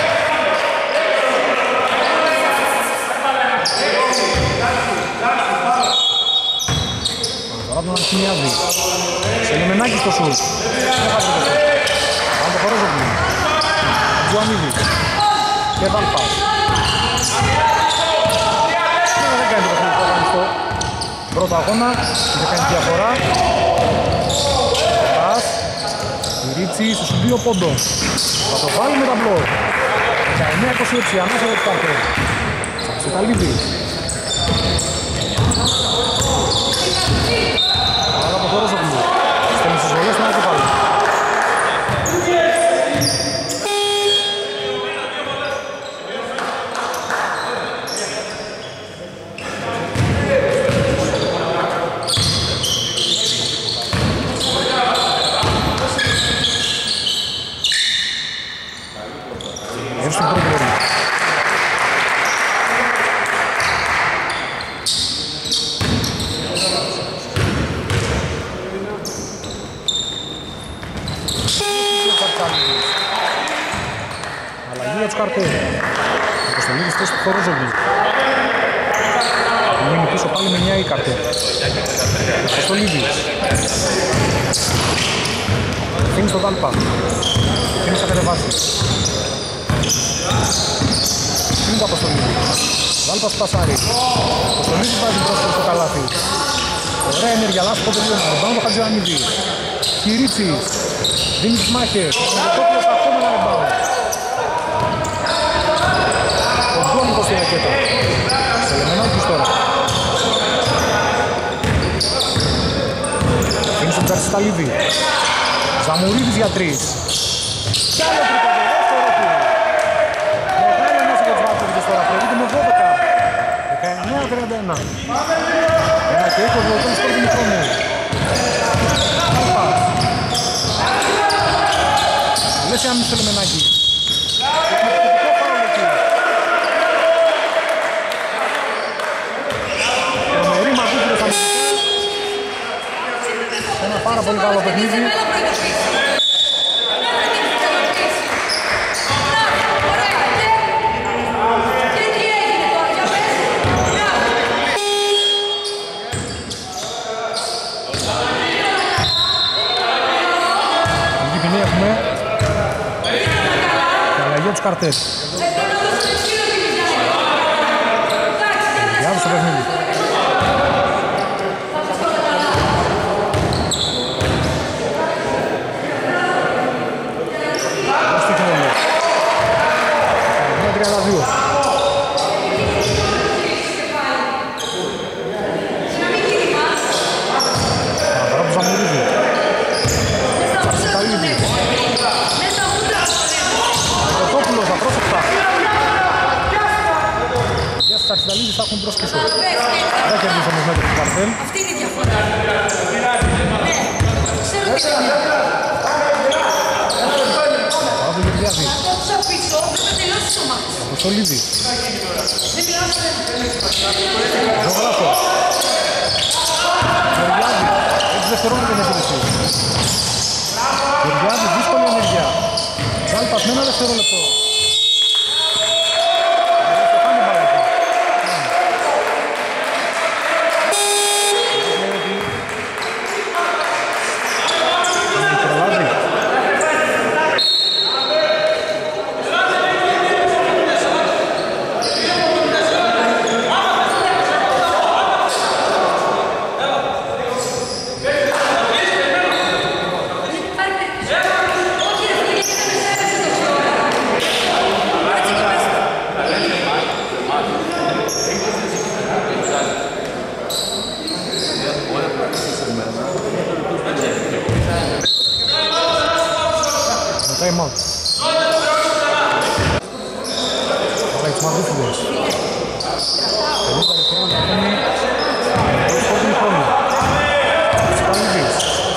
Παναγιωτόπουλος τον Αρχιμιάδη. Σελεμενάκης στο σουτ. Πάμε το Χορόζογλου. Τζουανίδης. Και Βαλπάς. Δεν κάνει το παιχνίδι το στο πρώτο αγώνα. Δεν κάνει διαφορά. Πας. Ρίτσι στους δύο πόντων. Θα το βάλει με τα μπλοκ. δεκαεννιά είκοσι έξι, ανάσα για το Καρκέ. Τσαρσιταλίδης. Άρα από χώρος ο Γλου. Στέλνει στις βολές στον αντιπάλο. Στην πρώτη βολή. Αλλαγή για τους Καρτέλ. Ο Κωνσταντίνης θέση του Χορόζογλου. Μείνει πίσω πάλι με εννιά η Καρτέλ. Ο Κωνσταντίνης. Φίνει στο Δάλπα. Φίνει στα κατεβάσεις. Είναι το Αποστολίδης. Βάλπας πασάρι. Ο Στονίδης βάζει πρόσφυγε στο καλάθι. Ωραία ενέργεια, λάθος αποτελείωμα. Ριμπάουντ το Χατζιωαννίδη. Κυρίτσης. Δίνει τις μάχες. Ο Μετόπουλος στα επόμενα ριμπάουντ. Ο Γκόνικος στη ρακέτα. Σελεμενάκης τώρα. Είναι στον Τσαρσισταλίδη. Ζαμουρίδης για τρεις. Κι άλλο τρίποντο, δεύτερο του. Μεγάλη ανάσα για τους Μάρκοβιτες τώρα. Προηγείται με δώδεκα. δεκαεννιά τριάντα ένα. Ένα και είκοσι λεπτό σκορ του χρόνου. Άλπας. Λες για μη Σελεμενάκη. Εκμετωπικό φάουλ εκεί. Τρομερή μαγούκη θα μιλήσει. Ένα πάρα πολύ καλό παιχνίδι. Καρτές. Για στο παιχνίδι. Στη χρόνο. τριάντα δύο. Παρά του Ζαμουρίδη. Τσαρσιταλίδη. Μετόπουλος απρόσεκτα. Για στις Τσαρσιταλίδης θα έχουν προς πίσω. Δεν κερδίσει όμως μέτρο του Καρτέλ. Αυτή είναι η διαφορά. Ναι, ξέρω τι είναι. Παρά του Γεωργιάδη. Από τους αφήσω, πρέπει να τελειώσει το μάτι. Αποστολίδη. Δεν μιλάω σε Ζωγράφος. Γεωργιάδη. Έτσι δευτερόλεπτα την επίδεση. Γεωργιάδη, δύσκολη ενέργεια. Τσάλπας με ένα δευτερόλεπτο. Time out. Ωραία, τους μαγούφιδες. πενήντα δευτερόλεπτα ακόμη. Το σκόρτινο χρόνο. Τσιταλίδης.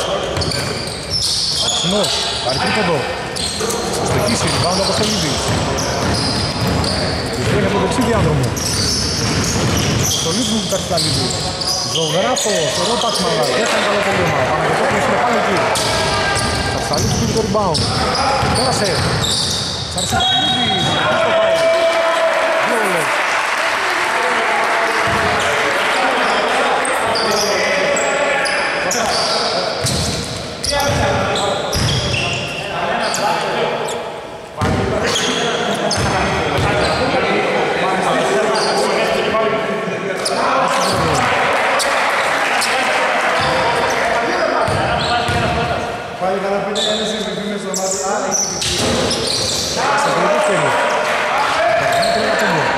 Αξινός. Πάρει τρίποντο. Στοχίσει, ριμπάουντ από Στολίδης. Βγαίνει από δεξί διάδρομο. Στολίδης με την Τσιταλίδη. Ζωγράφος, ωραίο πάτημα, δεν θα είναι καλό τελείωμα. Παναγιώτοπουλος είναι πάνω εκεί. Τσαρσιταλίδης πήρε το rebound. Πέρασε. Τσαρσιταλίδης. Στο φάουλ. Δύο όλες. Πάλι καλά πέντε ένας συζητήμες στο μάτι. Α, έχει και Στο τελικό τέλειο. Περνάει το ένα τέλειο.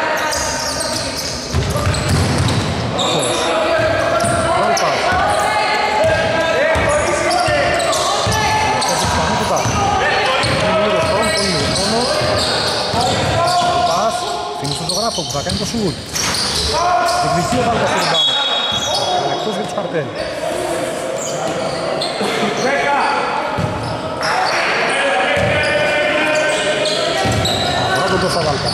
Άχος. Βάλπας. Έχει σπανότητα. Είναι λίγο χρόνο, πολύ λίγο χρόνο. Το πας. Φίνει στον Ζωγράφο που θα κάνει το σουτ. Εκδικεί ο Βάλπας στο rebound. Εκτός για τους Καρτέλ. Τον θα Βάλπα.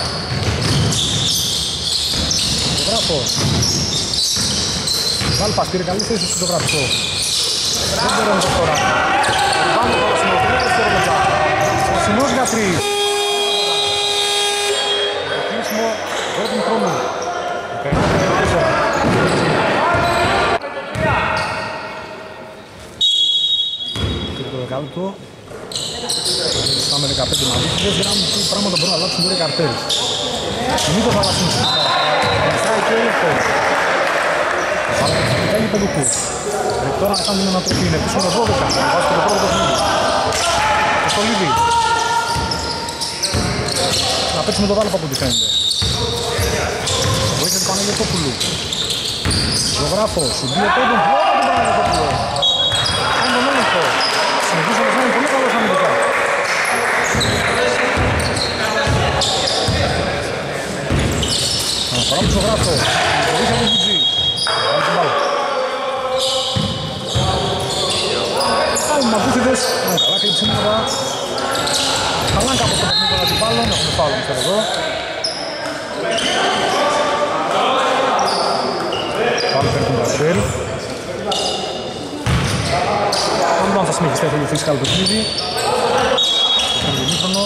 Ζωγράφος. Βάλπας πήρε καλή θέση στο γραφικό. Δεν μπορούμε το τώρα. Πάμε τώρα στην οδηγία δευτερόλεπτα. Σασινός για τρεις. Το κλείσιμο πρώτην χρόνου. δεκαεννιά τριάντα τέσσερα. Και το δεκάλεπτο. Πάμε δεκαπέντε μαζί. Δεν γράμμα τι πράγματα μπορούν να αλλάξουν τώρα οι Καρτέλ. Νίκος Βαλασσίνης. Μεσάει και ο Ελευθέρος. Βάλε το Φιτέλη Πεντουκού. Πρέπει τώρα να κάνουν την ανατροπή. Είναι πίσω με δώδεκα. Βάζει το πρώτο παιχνίδι. Στο Λίδι. Να παίξει με το Βάλπα από ό,τι φαίνεται. Βοήθεια του Παναγιωτόπουλου. Ζωγράφος. Συντήλε πέντον. Πρώτα του Παναγιωτόπουλου. Κάνει τον έλεγχο. Συνεχίζει να είναι πολύ καλός αμυντικά. Αναφορά του Ζωγράφο. Βοήθεια του Μπουτζή. Κάνει την μπάλα. Άλλοι μαγούθιδες. Καλά κλείψη σήμερα. Χαλάνκα από το παιχνίδι των αντιπάλων. Έχουμε φάουλο μισθέρ εδώ. Πάλι παίρνει τον Καστέλ. Αν δω αν θα συνεχιστεί αυτό το φυσικά το παιχνίδι. Στον ημίχρονο.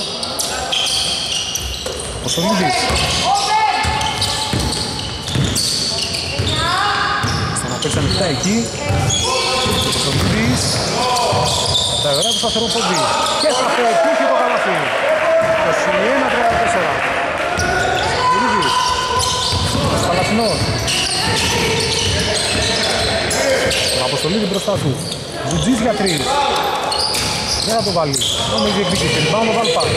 Ο Στολίδης. Στον να παίξει ανοιχτά εκεί. Ο Στολίδης. Τα ωραία του σταθερό πόντι. Και θα πετύχει το καλάθι. είκοσι ένα τριάντα τέσσερα. Στολίδης. Παλαθινός. Τον Αποστολίδη μπροστά του. Βουτζής για τρεις. Δεν θα το βάλει. Δεν με διεκδικήσει. Πάμε ο Βάλπας.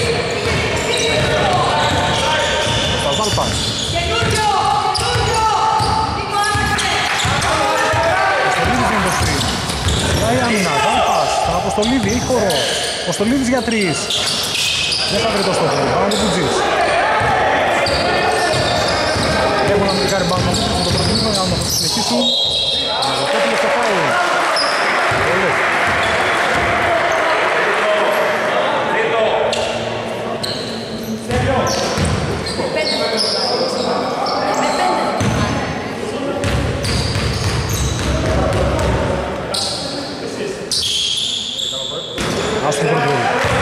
Ο Βάλπας. Αποστολίδης είναι το στριμ. Πάει άμυνα. Βάλπας. Τον Αποστολίδη. Έχει χώρο. Αποστολίδης για τρεις. Δεν θα βρει το στόχο. Πάμε ο Βουτζής. Έχουν να μην κάνει πάνω από το πρωτοβουλίο για να το συνεχίσουν. Αναζωτόπουλος στο φάουλ. Πολύ. Ας τον πρωτοβουλίο.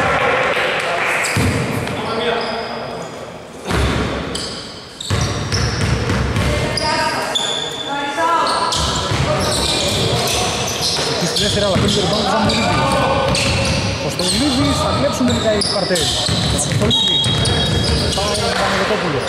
Δεύτερα, αλλά πέντε ριμπάουντ του Ζαμουρίδη. Ο Στολίδης θα κλέψουν τελικά οι καρτέλ. Ο Στολίδης. Πάμε τον Παναγιωτόπουλο.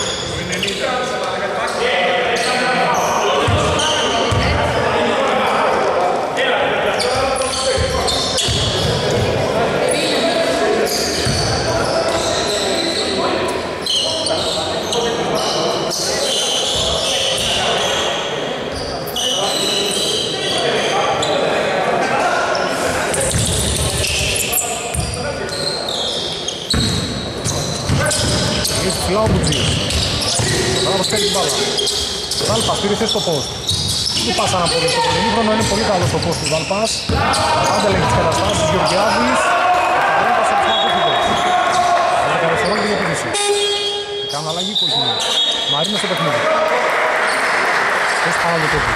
Λάουμπουτζης. Μπράβο στέλνει την μπάλα. Βάλπας πήρε θέση στο post. Δεν πάσα να πω στο πρωτομήχρονο, είναι πολύ καλό στο post του Βάλπας. Πάντα λέγει τις καταστάσεις, Γεωργιάδης. Παρέμβασε τους μαγούθιδες. δέκα δευτερόλεπτα για επίδυση. Κάνουν αλλαγή που έχει. Μαρίνο στο παιχνίδι. Θέση Παναγιωτόπουλου.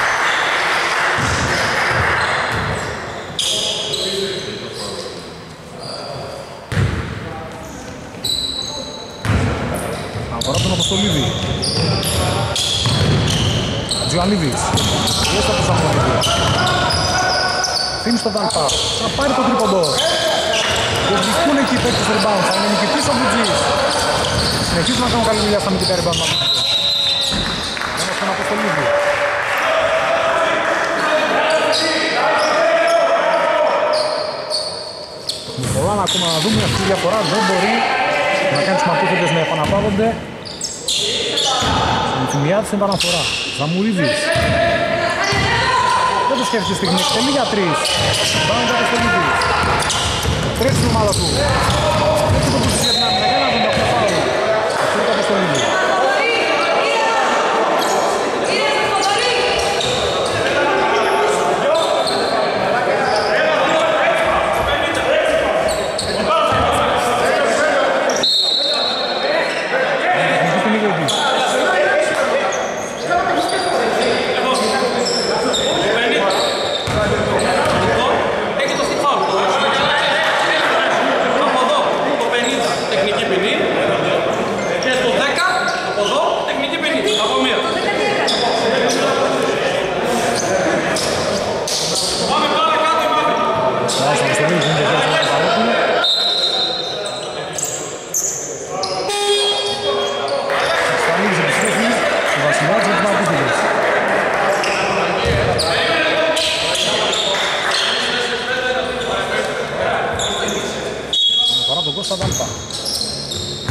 Αφορά τον Αποστολίδη. Τζιωαννίδης. Λέστα του Ζαμουρίδη. Αφήνει στο Βάλπα. Θα πάρει το τρίποντο. Διεκδικούν εκεί οι παίκτες rebound. Θα είναι νικητής ο Μπουτζής. Συνεχίζουν να κάνουν καλή δουλειά στα αμυντικά rebound. Ένας στον Αποστολίδη. Με πολλά να ακόμα να δούμε αυτή η διαφορά. Δεν μπορεί να κάνει τους μαθήτες να επαναπαύονται. Στην θυμιά της επαναφορά. Ζαμουρίδης. Δεν το σκέφτεται στιγμή. Εκτελεί για τρεις. Πάμε για το Στολίδης. Τρέχει στην ομάδα του. Έτσι το πούσεις για την άμυνα. Για να δούμε αυτό το φάουλ. Αυτό είναι το Στολίδη. Έχει το στιφάουλ. Από εδώ, το πενήντα.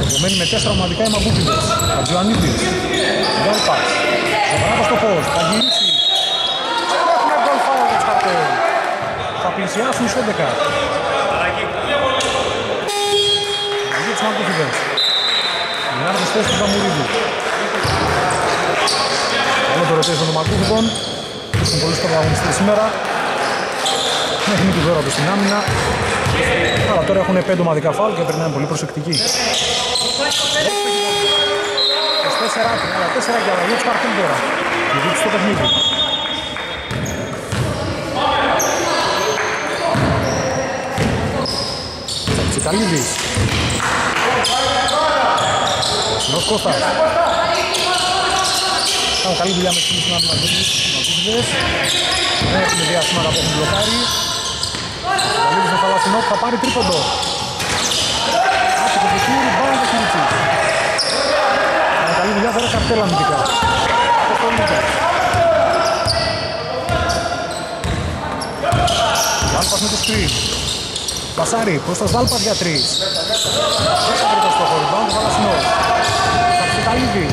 Επομένει με τέσσερα ομαδικά οι Μαγκούφιδες. Χατζιωαννίδης. Γκόλπας. Ζωγράφος στο φως. Θα γυρίσει. Έχουμε γκολ φάουλ για τους Καρτέλ. Θα πλησιάσουν στους έντεκα. Για τους Μαγκούφιδες. Λινάρδος θέση του Καμουρίδου. Όλο το ρωτήσιο των Μαγκούφιδων. Είναι πολύ πρωταγωνιστές σήμερα. Μέχρι μη του δώρα του στην άμυνα. Αλλά τώρα έχουν πέντε ομαδικά φάουλ και πρέπει να είναι πολύ προσεκτικοί. είκοσι τέσσερα για αλλαγή της Καρτέλ τώρα. Η δείξη στο παιχνίδι. Τσικαλίδης. Συνός Κώστας. Κάνουν καλή δουλειά με τις Μαγκούφιδες. Δεν έχουν διαστήματα που έχουν μπλοκάρει. Τσικαλίδης με Θαλασσινό που θα πάρει τρίποντο. Άτυχο το χείρι, μπάλα το χείριτσι. Κάνουν καλή δουλειά τώρα Καρτέλ αμυντικά. Βάλπας με το σκριν. Πασάρι, προς Βάλπας για τρεις. Έξω από το στόχο, rebound του Θαλασσινός. Τσικαλίδης.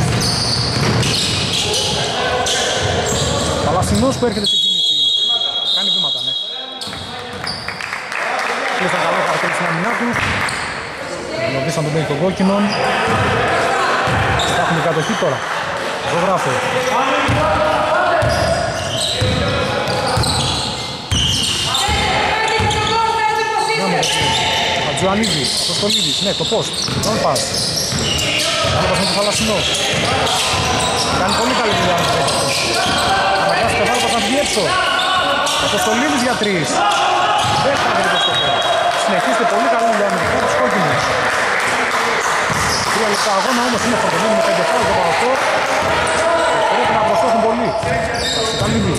Θαλασσινός που έρχεται στη κίνηση. Κάνει βήματα, ναι. Κλείσαν καλά Καρτέλ στην αμυνά τους. Γνωρίσαν τον παίκτη των κόκκινων. Έχουν κατοχή τώρα. Ζωγράφο. Χατζιωαννίδης, Κοστολίδης, ναι, το post. Don't pass. Βάλπας με το Θαλασσινό. Κάνει πολύ καλή δουλειά. Αναγκάστηκε Βάλπας να βγει έξω. Ο Κοστολίδης για τρεις. Δεν θα βρει το στόχο. Συνεχίστε πολύ καλή δουλειά με τους κόκκινους. Τρία λεπτά αγώνα όμως είναι φορτωμένοι με πέντε φάουλ το παρακό. Πρέπει να προσθέσουν πολύ. Κοστολίδης.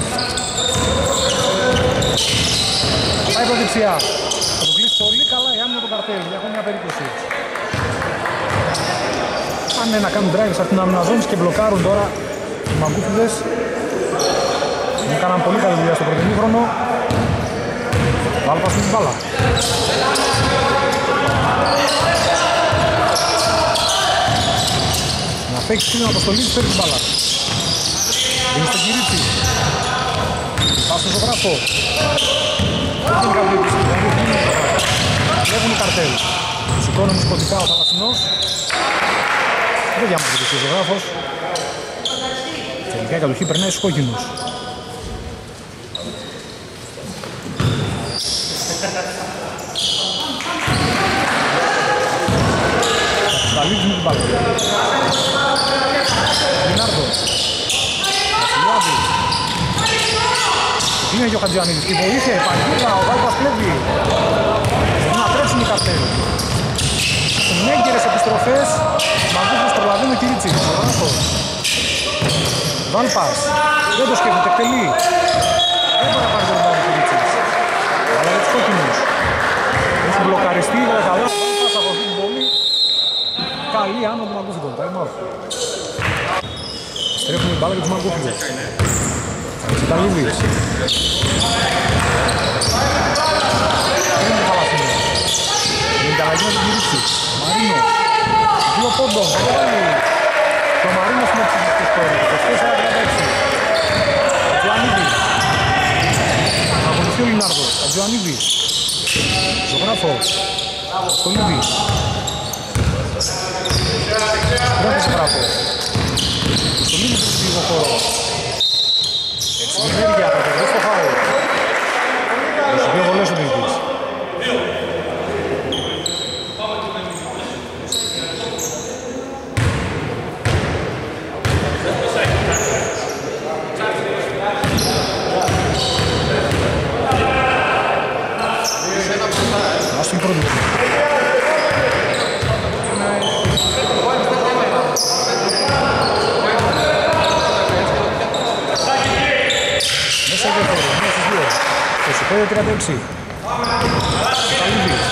Πάει προς δεξιά. Θα το κλείσει πολύ καλά η άμυνα του Καρτέλ. Έχουν μια περίπτωση. Αν είναι να κάνουν drive σε αυτήν την άμυνα ζώνης και μπλοκάρουν τώρα οι Μαγκούφιδες. Έκαναν πολύ καλή δουλειά στο πρώτο ημίχρονο. Βάλπας με την μπάλα. Να παίξει σύντομα το στολίδι, παίρνει την μπάλα. Είναι στο Κυρίτσι. Πάω στο Ζωγράφο. Δεν είναι καλή επιστήμη. Βλέπουν οι Καρτέλ. Σηκώνουν σκοτικά ο Θαλασσινός. Δεν διαμορφωθεί ο Ζωγράφος. Τελικά η κατοχή περνάει στους κόκκινους. Βασιλιάδης με την μπάλα. Λινάρδος. Βασιλιάδης. Είναι και ο Χατζιωαννίδης. Τη βοήθεια, η παγίδα, ο Βάλπας κλέβει. Μπορούν να τρέψουν οι Καρτέλ. Έχουν έγκαιρες επιστροφές. Μαγκούφιδες προλαβαίνουν τη Ρίτσι. Βάλπας. Δεν το σκέφτεται, εκτελεί. Δεν μπορεί να πάρει το ρημπάουντ τη Ρίτσι. Αλλά για τους κόκκινους. Έχουν μπλοκαριστεί, βέβαια καλά. Βάλπας από αυτή την πόλη. Καλή άνω του Μαγκούφιδων. Time out. Στρέφουν την μπάλα για τους Μαγκούφιδες. Τσιταλίδης. Είναι το Θαλασσινό. Είναι η αλλαγή με την Κυρίτσι. Μαρίνος. Δύο πόντων. Και ο Μαρίνος είναι εξηγητής τώρα. είκοσι τέσσερα τριάντα έξι. Τζοανίδης. Θα αγωνιστεί ο Λινάρδος. Τζοανίδης. Ζωγράφος. Στολίδης. Πρώτος Ζωγράφος. Στολίδης είναι λίγο χώρο. Εξυπηρέτεια, θα το βρει στο φάουλ. Έχει δύο βολές ο διοικητής. Ας την πρώτη. Μέσα και τώρα, μέσα στις δύο. είκοσι πέντε τριάντα έξι. Καλύβης.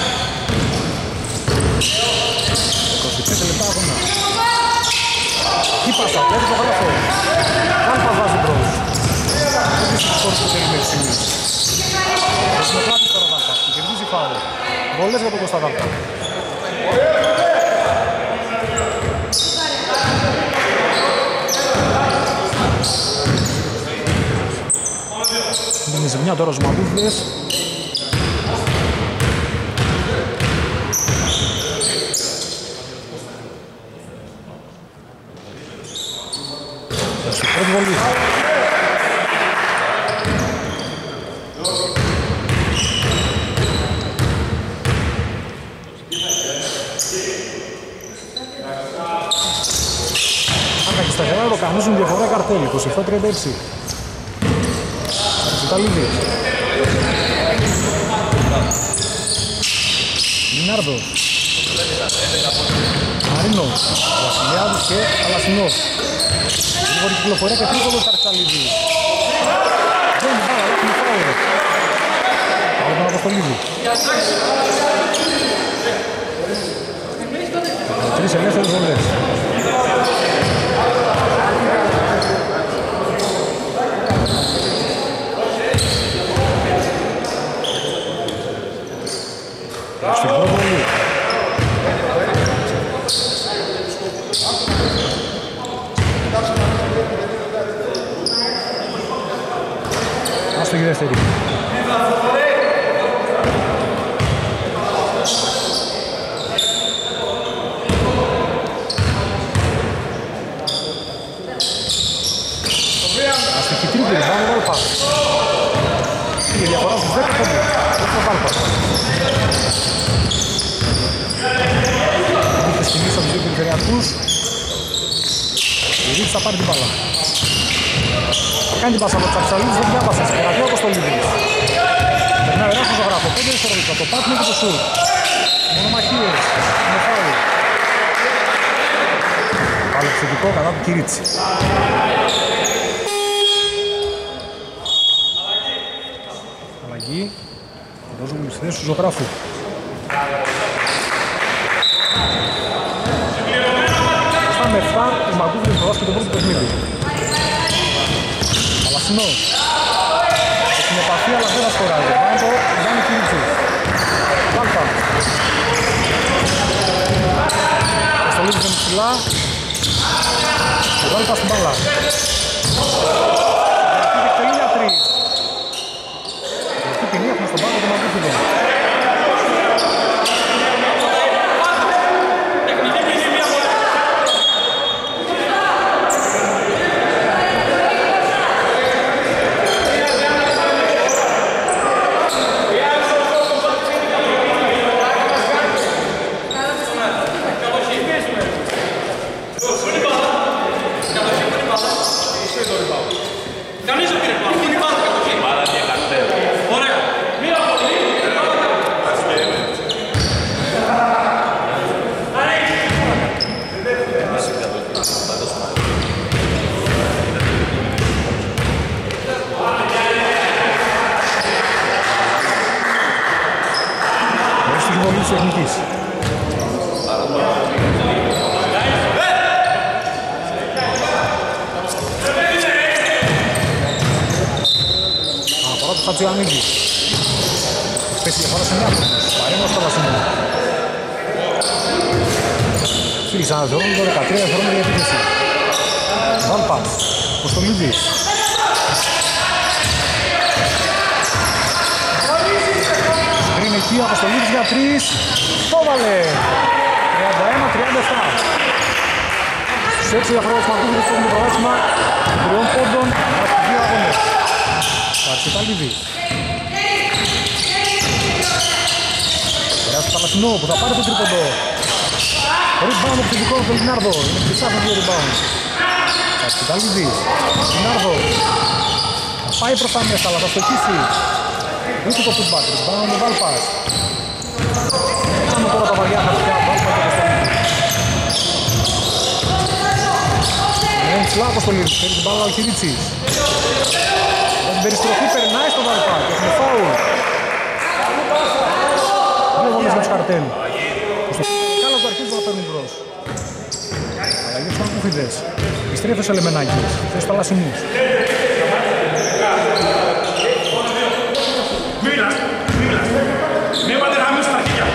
είκοσι πέντε λεπτά αγώνα. Κύπασα, πρέπει το γράφω. Βάλπας βάζει μπρος. Δεν είσαι το χώρο που θέλει μέχρι στιγμής. Έχουμε πλάτη τώρα Βάλπας, κερδίζει φάουλ. Βολές για τον Κώστα Βάλπα. γωνία τώρα στους Μαντούφλες. Στην πρώτη βολή. Στα γερά το κανίζουν διαφορά καρτέλ, είκοσι επτά τριάντα έξι. Αρσιταλίδης. Λινάρδος. Μαρίνος. Βασιλιάδης και Αλασσινός. Γρήγορη κυκλοφορία και τρίποδος Αρσιταλίδη. Δεν είναι μπάλα, έχουμε φάουλ. Πάμε τον Αποστολίδη. Τρεις ελεύθερες βολές. Στην πρώτη βολή. Άστο και δεύτερη. Αστική τρίτη, πάμε Βάλπα. Η διαφορά στους δέκα πόντους. Έχουμε Βάλπα. Είχε σκηνήσει από τους δύο περιφερειακούς. Η Ρίτς θα πάρει την μπάλα. Θα κάνει την πάσα από τους Αψαλίδης, δεν διάβασε. Περατεί όπως το Λίβης. Περνάει ένα ζωγράφο, πέντε δευτερόλεπτα. Το πάτημα και το σουτ. Μονομαχίες. Είναι φάουλ. Πάλι επιθετικό κατά του Κυρίτσι. Αλλαγή. Δώσουμε τις θέσεις του ζωγράφου. Με εφτά, οι Μαγκούφλες προβάσκει το πρώτο παιχνίδι. Αλασσινός. Στην επαφή αλλά δεν ασκοράζει. Πάνω το Γιάννη Κυρίτσης. Βάλπα. Αστολίδης είναι ψηλά. Και Βάλπα στην μπάλα. Και εκτελεί για τρεις. Αυτή την έχουμε στον πάγκο του Μαγκούφλες. Τεχνικής. Αναφορά του Χατζιανίδη. Πέσει διαφορά σε μια. Παρέμβαση στο Βασινό. Φίλης ένα δευτερόλεπτο, δεκατρία δευτερόλεπτα για επίθεση. Βάλπας. Αποστολίδης. Πριν εκεί, Αποστολίδης για τρεις. Το βάλε. τριάντα ένα τριάντα επτά. Στους έξι διαφορά του Μαγκούφλες στο προβάσμα τριών πόντων από τους δύο αγώνες. Αρσιταλίδη. Περάσει το Παλασσινό που θα πάρει το τρίποντο. Rebound επιθετικό του Λινάρδο. Είναι κλειστά με δύο rebound. Αρσιταλίδη. Λινάρδο. Θα πάει προς τα μέσα αλλά θα στοχίσει. Ούτε το putback. Rebound ο Βάλπας. Κάνουμε τώρα τα βαριά χαρτιά. Βάλπα και Αποστολίδη. Είναι ψηλά Αποστολίδη. Φέρει την μπάλα ο Κυρίτσης. Με την περιστροφή περνάει στο Βάλπα και έχουμε φάουλ. Δύο βολές για τους καρτέλ. Κάλα του αρχίζουν να παίρνουν μπρος. Αλλαγή στους Μαγκούφιδες. Επιστρέφει ο Λεμενάκης. Θέση του Παλασσινούς. Μίλα, μίλα. Με έβαλε να στα αρχίδια.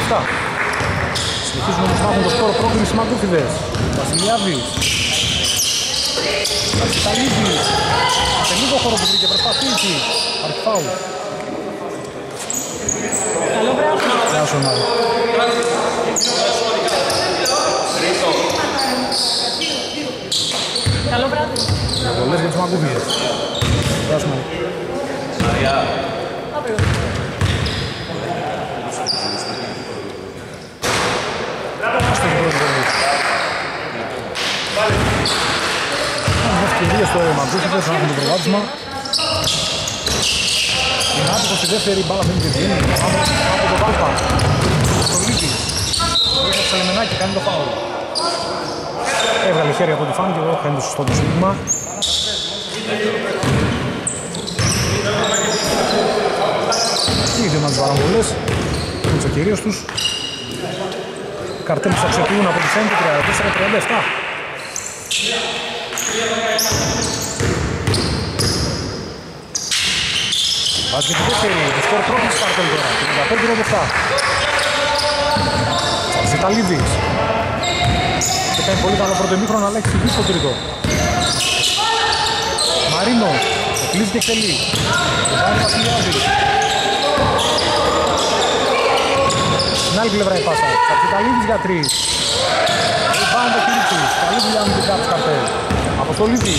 επτά. Συνεχίζουν όμως να έχουν το σκόρο πρόκληση οι Μαγκούφιδες. Βασιλιάδης. Βασιλιάδης. Σε λίγο χώρο που βρήκε, προσπαθεί εκεί. Αρχιφάου. Καλό βράδυ. Γεια σου, Μάρη. Καλό βράδυ. Βολές για τους Μαγκούφιδες. Γεια σου, Μάρη. Αύριο. Asta την πρώτη βολή. Μια ευκαιρία στο Μαγκούφιδες να έχουν το προβάδισμα. Είναι άτυπο στη δεύτερη μπάλα δεν είναι βγαίνει. Από το Βάλπα. Στο Λίκη. Βοήθεια του Σαλεμενάκη κάνει το φάουλ. Έβγαλε χέρι από ό,τι φάνηκε, εδώ κάνει το σωστό το σύνδημα. Ήδη με τις παραβολές. Είναι τους κυρίως τους. Καρτέλ που αξιοποιούν από τη φαίνεται τριάντα τέσσερα τριάντα επτά. Βάζει και τη δεύτερη, το σκορ πρόκληση Καρτέλ τώρα, τριάντα πέντε τριάντα επτά. Ζηταλίδης. Και κάνει πολύ καλό πρώτο ημίχρονο, αλλά έχει φυγήσει στο τρίτο. Μαρίνο, κλείζει και εκτελεί. Το κάνει Βασιλιάδη. Στην άλλη πλευρά η πάσα. Ζηταλίδης για τρεις. Rebound το Κυρίτσης. Καλή δουλειά με την κάψη Καρτέλ. Αποστολίδη.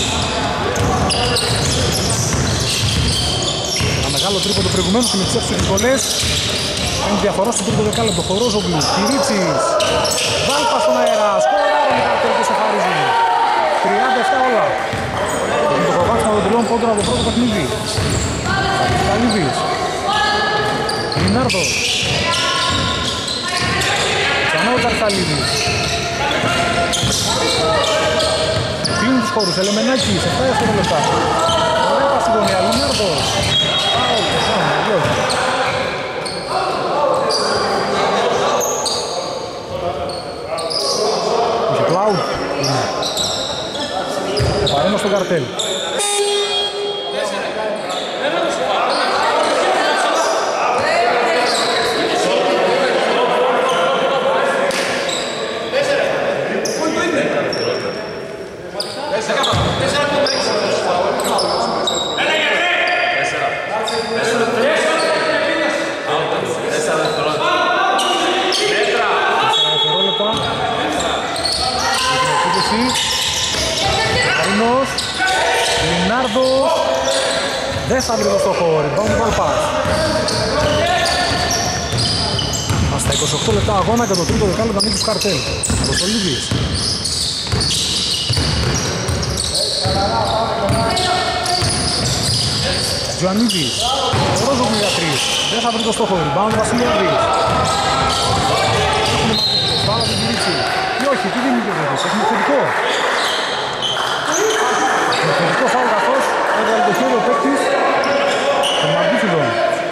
Ένα μεγάλο τρίποντο προηγουμένως και με τις έξι βολές. Κάνει διαφορά στο τρίτο δεκάλεπτο. Χορόζογλου. Κυρίτσης. Βάλπα στον αέρα. Σκοράρουν οι Καρτέλ και σε χαρίζουν. τριάντα επτά όλα. Με το προβάδισμα των τριών πόντων από το πρώτο παιχνίδι. Καλίδης. Λινάρδος. Ξανά ο Καρθαλίδης. Κλείνουν τους χώρους. Ελεμενάκης. εφτά δευτερόλεπτα. Ωραία πάση γωνία. Λινάρδος. Πάω. Πάμε. Αλλιώς. Είχε Cloud. Επαρένω στον Καρτέλ. Λινάρδος. Δεν θα βρει το στόχο. Rebound Βάλπας. Στα είκοσι οκτώ λεπτά αγώνα και το τρίτο δεκάλεπτο ανοίγει τους Καρτέλ. Αποστολίδης. Τζουανίδης. Ρόζογλου για τρεις. Δεν θα βρει το στόχο. Rebound Βασιλιάδης. Πάμε την κηρύξη. Ή όχι, τι δίνει και δεν έχουμε θετικό. Με θετικό φάουλ καθώς έβγαλε το χέρι ο παίκτης των Μαγκούφιδων.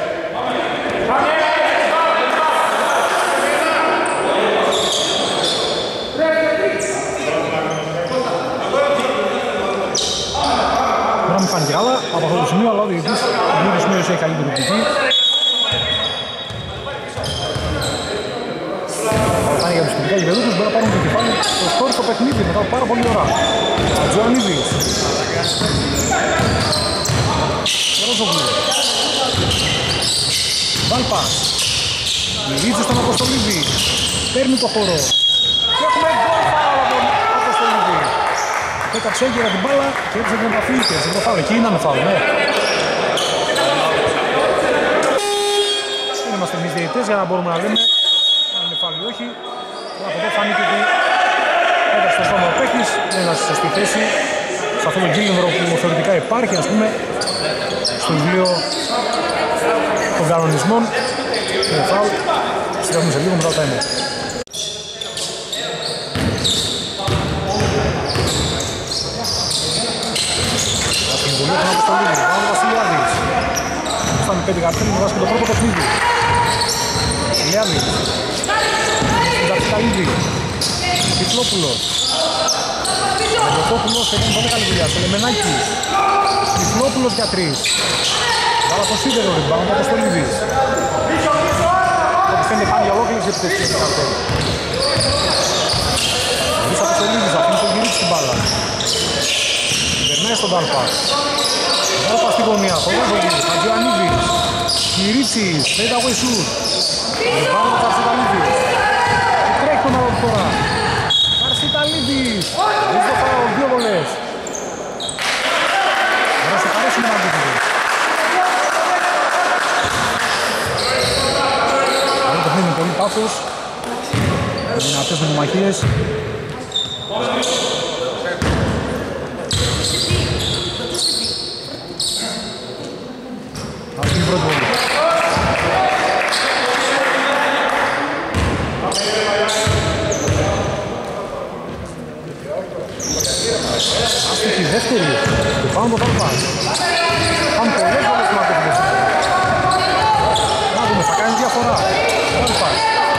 Τώρα μην φάνηκε άλλα από αυτό το σημείο, αλλά ο διαιτητής το ίδιο σημείο έχει καλύτερη οπτική. Φτάνει για τους τελικά γηπεδούτους, μπορεί να πάρουν το κεφάλι στο σκορ στο παιχνίδι μετά από πάρα πολύ ώρα. Τζοανίδης. Ρόζογλου. Βάλπας. Γυρίζει στον Αποστολίδη. Παίρνει το χώρο. Και έχουμε γκολ φάουλ από τον Αποστολίδη. Πέταξε έγκαιρα την μπάλα και έτσι δεν επαφή και έτσι το φάουλ. Εκεί είναι φάουλ, ναι. Δεν είμαστε εμείς διαιτητές για να μπορούμε να λέμε αν είναι φάουλ ή όχι. Από εδώ φάνηκε ότι πέταξε το σώμα ο παίκτης, δεν είναι στη σωστή θέση. Σε αυτό το κύλινδρο που θεωρητικά υπάρχει, ας πούμε, στο βιβλίο των κανονισμών. Είναι φάουλ. Συνεχίζουμε σε λίγο μετά το time. Συμβολίο των Αποστολίδη. Πάμε Βασιλιάδης. Φτάνει πέντε καρτέλ με βάση και το πρώτο παιχνίδι. Βασιλιάδης. Δαξιταλίδη. Τυφλόπουλος. Μελωτόπουλος έκανε πολύ καλή δουλειά. Σελεμενάκης. Τυφλόπουλος για τρεις. Βάλα το σίδερο rebound από Αποστολίδης. φαίνεται πάνε για ολόκληρες επιθέσεις του Καρτέλ. Δεις από το Λίδης, αφήνει το γυρίσει στην μπάλα. Περνάει στον Δάλπα. Δάλπα στη γωνία, το Ρόζογλου, Χατζιωαννίδης. Κυρίτσις, fade away shoot. Λιβάνο ο Καρσιταλίδης. Και τρέχει τον άλλο τώρα. Καρσιταλίδης. Δεις το φάουλ, δύο βολές. Τώρα σε χαρέσουν να αντίθετες. Αυτό το παιχνίδι είναι πολύ πάθος. Δυνατές μονομαχίες. Αυτή είναι η πρώτη βολή. Αυτή η δεύτερη. Και πάνω το Βαλπάς. Πάμε πολλές βολές στην αντίθετες. Να δούμε, θα κάνει διαφορά. Βαλπάς.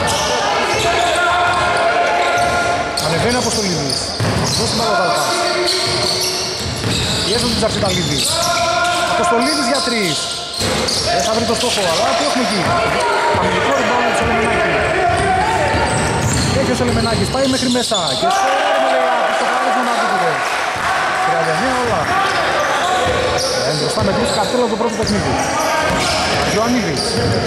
Ανεβαίνει από Στολίδης. Δώσει την μπάλα Βαλπάς. Πιέζουν την Τζαρσιταλίδη. Από Στολίδης για τρεις. Δεν θα βρει το στόχο, αλλά τι έχουμε εκεί. Αμυντικό ριμπάουντ του Σελεμενάκη. Έχει ο Σελεμενάκης, πάει μέχρι μέσα. Και σέρνει λέει από το χαρίσμα να αντίθετες. τριάντα εννέα όλα. Είναι μπροστά με τρεις Καρτέλα το πρώτο παιχνίδι. Ιωαννίδης.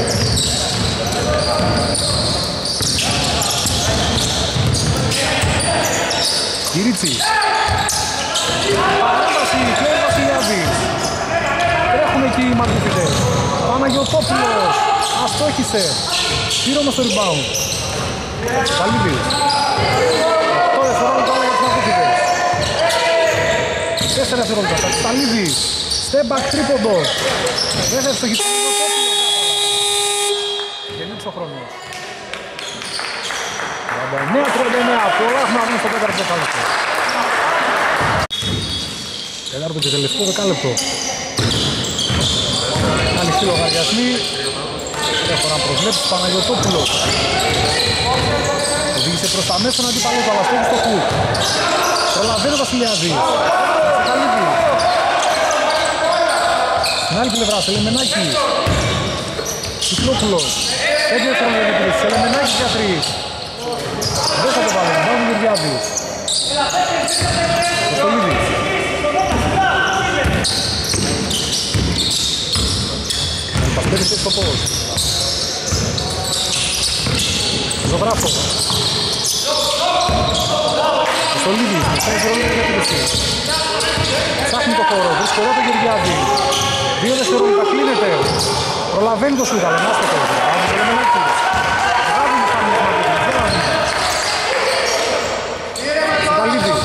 Κυρίτσι. Παρέμβαση και ο Βασιλιάδης. Τρέχουν εκεί οι μαγνητητές. Παναγιωτόπουλος. Αστόχησε. Πήρε όμως το rebound. Καλύβης. οκτώ δευτερόλεπτα όλα για τους μαγνητητές. τέσσερα δευτερόλεπτα. Καλύβης. Step back τρίποντο. Δεν θα ευστοχίσει. Και λείψει ο χρόνος. τριάντα εννέα τριάντα εννέα. Πολλά έχουμε να δούμε στο τέταρτο δεκάλεπτο. Τέταρτο και τελευταίο δεκάλεπτο. Ανοιχτοί λογαριασμοί. Έφερα προσλέψεις Παναγιωτόπουλος. Οδήγησε προς τα μέσα τον αντίπαλο του, αλλά στόχι στο χου. Προλαβαίνει ο Βασιλιάδης. Καλύβη. Στην άλλη πλευρά, Σελεμενάκη. Κυκλόπουλος. Έντια χρονολογικής. Σελεμενάκης για τρεις. Δεν θα το βάλω. Βάζουν Γεωργιάδης. Κοστολίδης. Πασπέρισε στο πώς. Ζωγράφος. Κοστολίδης. Μισάει δευτερόλεπτα για τηλεστή. Ψάχνει το χώρο. Βρίσκει εδώ το Γεωργιάδη. Δύο δευτερόλεπτα κλείνεται. Προλαβαίνει το σούτ, αλλά μάστε το. Άμεσα Σελεμενάκης. Βγάζουν τους χαμηλισματικούς. Σιταλίδης.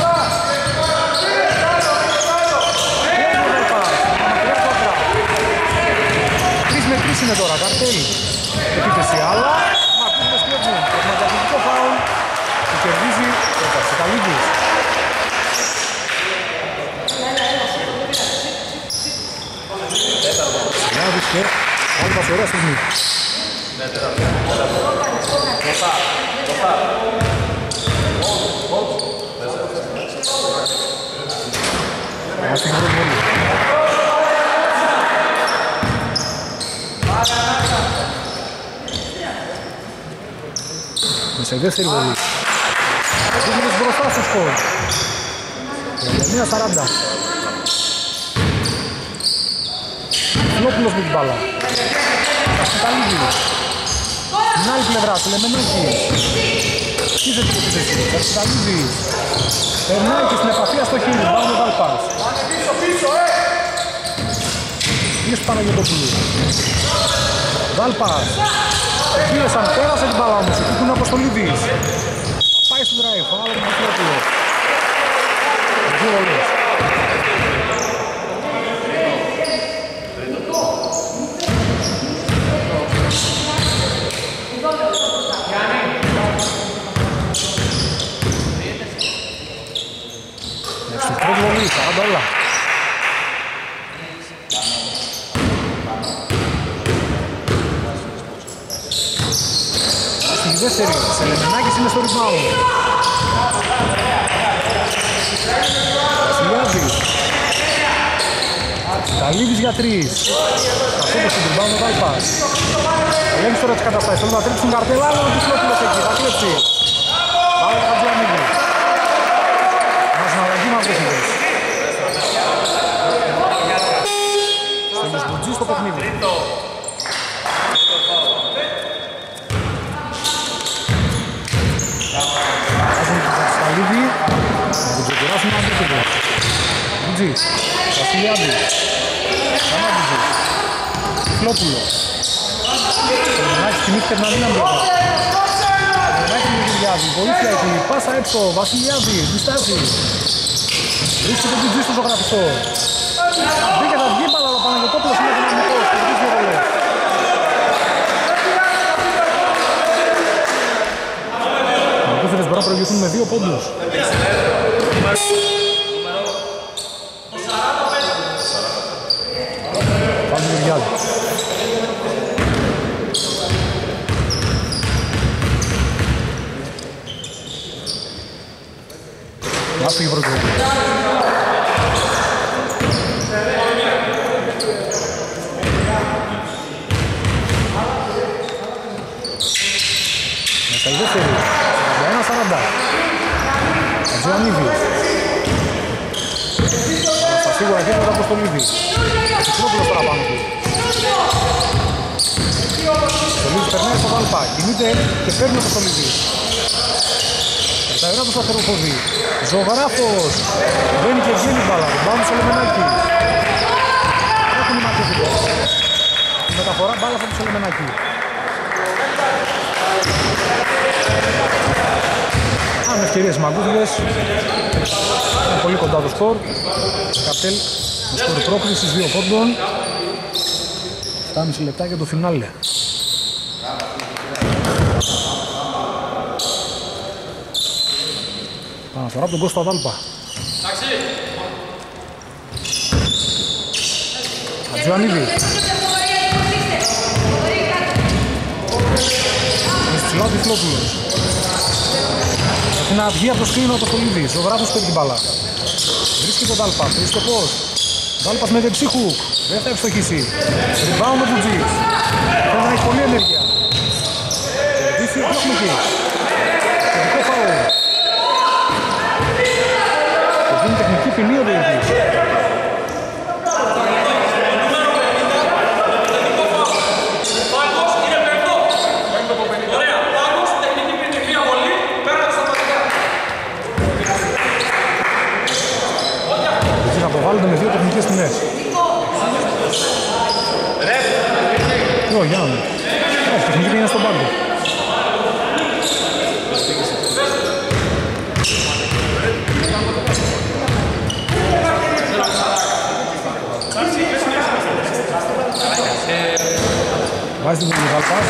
Τρεις με τρεις είναι τώρα, Καρτέλ. Επίθεση, αλλά μαθήνες κλέβουν. Πραγματικό φάουλ που κερδίζει ο Σιταλίδης. Σιλιάδης και άλλη πάση ωραία στιγμή. Μας την πρώτη βολή. Σε δεύτερη βολή. Δίνεις μπροστά στο σκορ. τριάντα εννέα σαράντα. Φιλόπουλος με την μπάλα. Καστιταλίδης. Στην άλλη πλευρά, Σελεμενάκη. Χίζεται την επίθεση. Καστιταλίδης. Περνάει και στην επαφή στο χείλη. Πάμε με Βαλπάς. Πίσω του Παναγιωτόπουλου. Βαλπάς. Πίεσαν, πέρασε την μπάλα όμως. Εκεί είναι ο Αποστολίδης. Θα πάει στο drive. Άλλο τον Φιλόπουλο. Δύο όλες. Στην πρώτη βολή, σαράντα όλα. Στην δεύτερη, Σελεμενάκης είναι στο rebound. Βασιλιάδης. Σταλίδης για τρεις. Αυτό στην τριμπάουν ο Δάλπας. Ελέγχει τώρα τις καταστάσεις. Θέλει να τρίψουν καρτέλα, αλλά ο Τισλόπουλος εκεί. Θα κλέψει. Πάμε το Χατζιανίδη. Μας να αλλαγεί μας δέχεται. Στέλιος Μπουτζή στο παιχνίδι. Βάζουν τον Σταλίδη. Να τον ξεκουράσουν να δέχεται. Μπουτζής. Βασιλιάδη. Ξανά Μπουτζής. Τισλόπουλο. Ο Μινάκης κινήθηκε την αδύναμη. Μινάκης με τη Διάδη. Βοήθεια εκεί. Πάσα έξω. Βασιλιάδη. Διστάζει. Βρίσκει τον Μπουτζή στο ζωγραφιστό. Μπήκε θα βγει, αλλά ο Παναγιωτόπουλος είναι δυναμικός. Κερδίζει δύο βολές. Οι Μαγκούφιδες μπορούν να προηγηθούν με δύο πόντους. Πάμε με Διάδη. Να φύγει πρώτη. Μέσα η δεύτερη. σαράντα ένα σαράντα. Ατζιανίδης. Στα σίγουρα γίνεται από το Λίδη. Τισλόπουλος τώρα πάνω του. Το Λίδης περνάει στο Βαλπά. Κινείται και παίρνει από το Λίδη. Περταγρά του Σαθεροπόδη. Ζωγράφος. Μπαίνει και βγαίνει μπάλα. Μπάλα στο Λεμενάκι. Έχουν οι Μαγκούφιδες. Η μεταφορά μπάλα από το Λεμενάκι. Αν ευκαιρίες Μαγκούφιδες. Είναι πολύ κοντά το σκορ. Καρτέλ με σκορ πρόκλησης δύο πόντων. επτά και μισό λεπτά για το φινάλε. Αναφορά από τον Κώστα Δάλπα. Ατζιανίδη. Ψηλά ο Τισλόπουλος. Έχει να βγει από το σκρίνο το Στολίδης. Ο Γράφος παίρνει την μπάλα. Βρίσκει τον Δάλπα. Βρίσκει το πώς. Δάλπας με δεξίχου. Δεν θα ευστοχίσει. Ριμπάουν ο Μπουτζής. Θέλει να έχει πολλή ενέργεια. Κερδίσει ο Κοσμική. Κερδικό φαουλ. Και δίνει τεχνική ποινή ο διαιτητής. Αποβάλλονται με δύο τεχνικές ποινές. Τι ο Γιάννη. Όχι, τεχνική ποινή είναι στον πάγκο. Βάζει την ποινή Γαλπάς.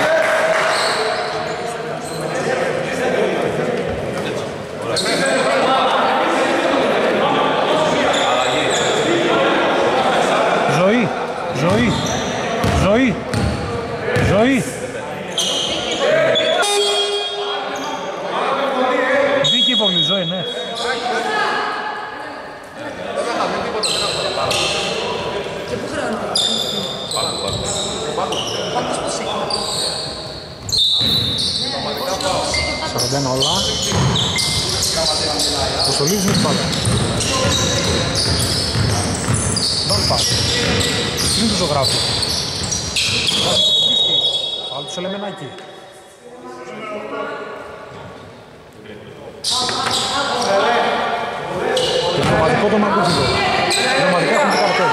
Ζωή, ζωή, ζωή, ζωή. Δίκη πολύ, ζωή, ναι. Και πού χρεώνεται. Πάντως πώς είναι. σαράντα ένα όλα. Το Στολίδης με την μπάλα. Δάλπα. Είναι του ζωγράφου. Πάλι του σε Λεμενάκι. Και πραγματικό το Μαγκούφιδο. Πραγματικά έχουν το Καρτέλ.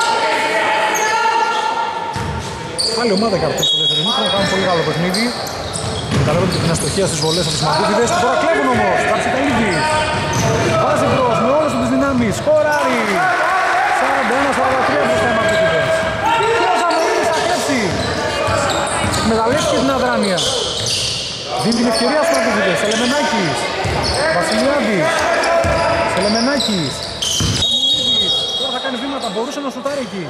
Άλλη ομάδα Καρτέλ στο δεύτερο μήχρονο, κάνουν πολύ καλό παιχνίδι. Καταλαβαίνετε την αστοχία στις βολές από τους Μαγκούφιδες. Τώρα κλέβουν όμως. Καρτσιταίδης. Βάζει μπρος με όλες τις δυνάμεις. Σκοράρει. σαράντα ένα σαράντα τρία μπροστά οι Μαγκούφιδες. Ποιος Αμορίνης θα κλέψει. Εκμεταλλεύτηκε την αδράνεια. Δίνει την ευκαιρία στους Μαγκούφιδες. Σελεμενάκης. Βασιλιάδης. Σελεμενάκης. Αμορίνης. Τώρα θα κάνει βήματα. Μπορούσε να σουτάρει εκεί.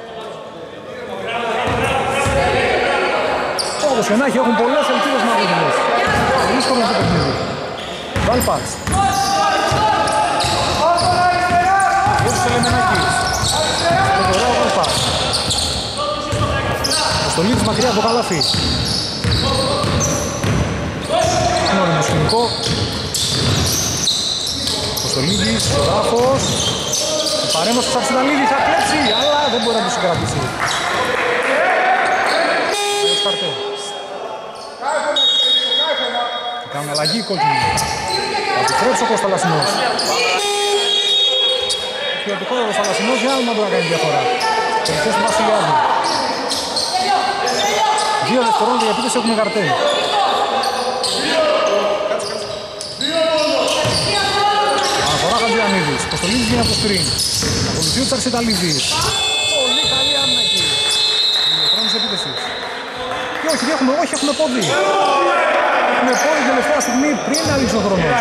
Όπως και να έχει, έχουν πολλές ελπίδες Μαγκούφιδες. Πολύ σκορ αυτό το παιχνίδι. Δάλπας. Βάζει Σελεμενάκης. Το ωραίο Αποστολίδης μακριά από το καλάθι. Νόριμο σκηνικό. Αποστολίδης, Ζωγράφος. Η παρέμβαση του Σαρσιταλίδη θα κλέψει, αλλά δεν μπορεί να το συγκρατήσει. Θα κάνουν αλλαγή κόκκινη. Θα επιτρέψει ο Κωνσταντινός. Ποιοτικό ο Κωνσταντινός για άλλο να μπορεί να κάνει διαφορά. Τελευταίος του Βασιλιάδη. Δύο δευτερόλεπτα για επίθεση έχουμε καρτέλ. Αναφορά Χατζιανίδης. Κωνστολίδης γίνει από το σκριν. Ακολουθεί ο Τσαρσιταλίδης. Πολύ καλή άμυνα εκεί. Χρόνος επίθεσης. Και όχι, έχουμε, όχι, έχουμε πόδι. Έχουμε πόδι τελευταία στιγμή πριν να λήξει ο χρόνος.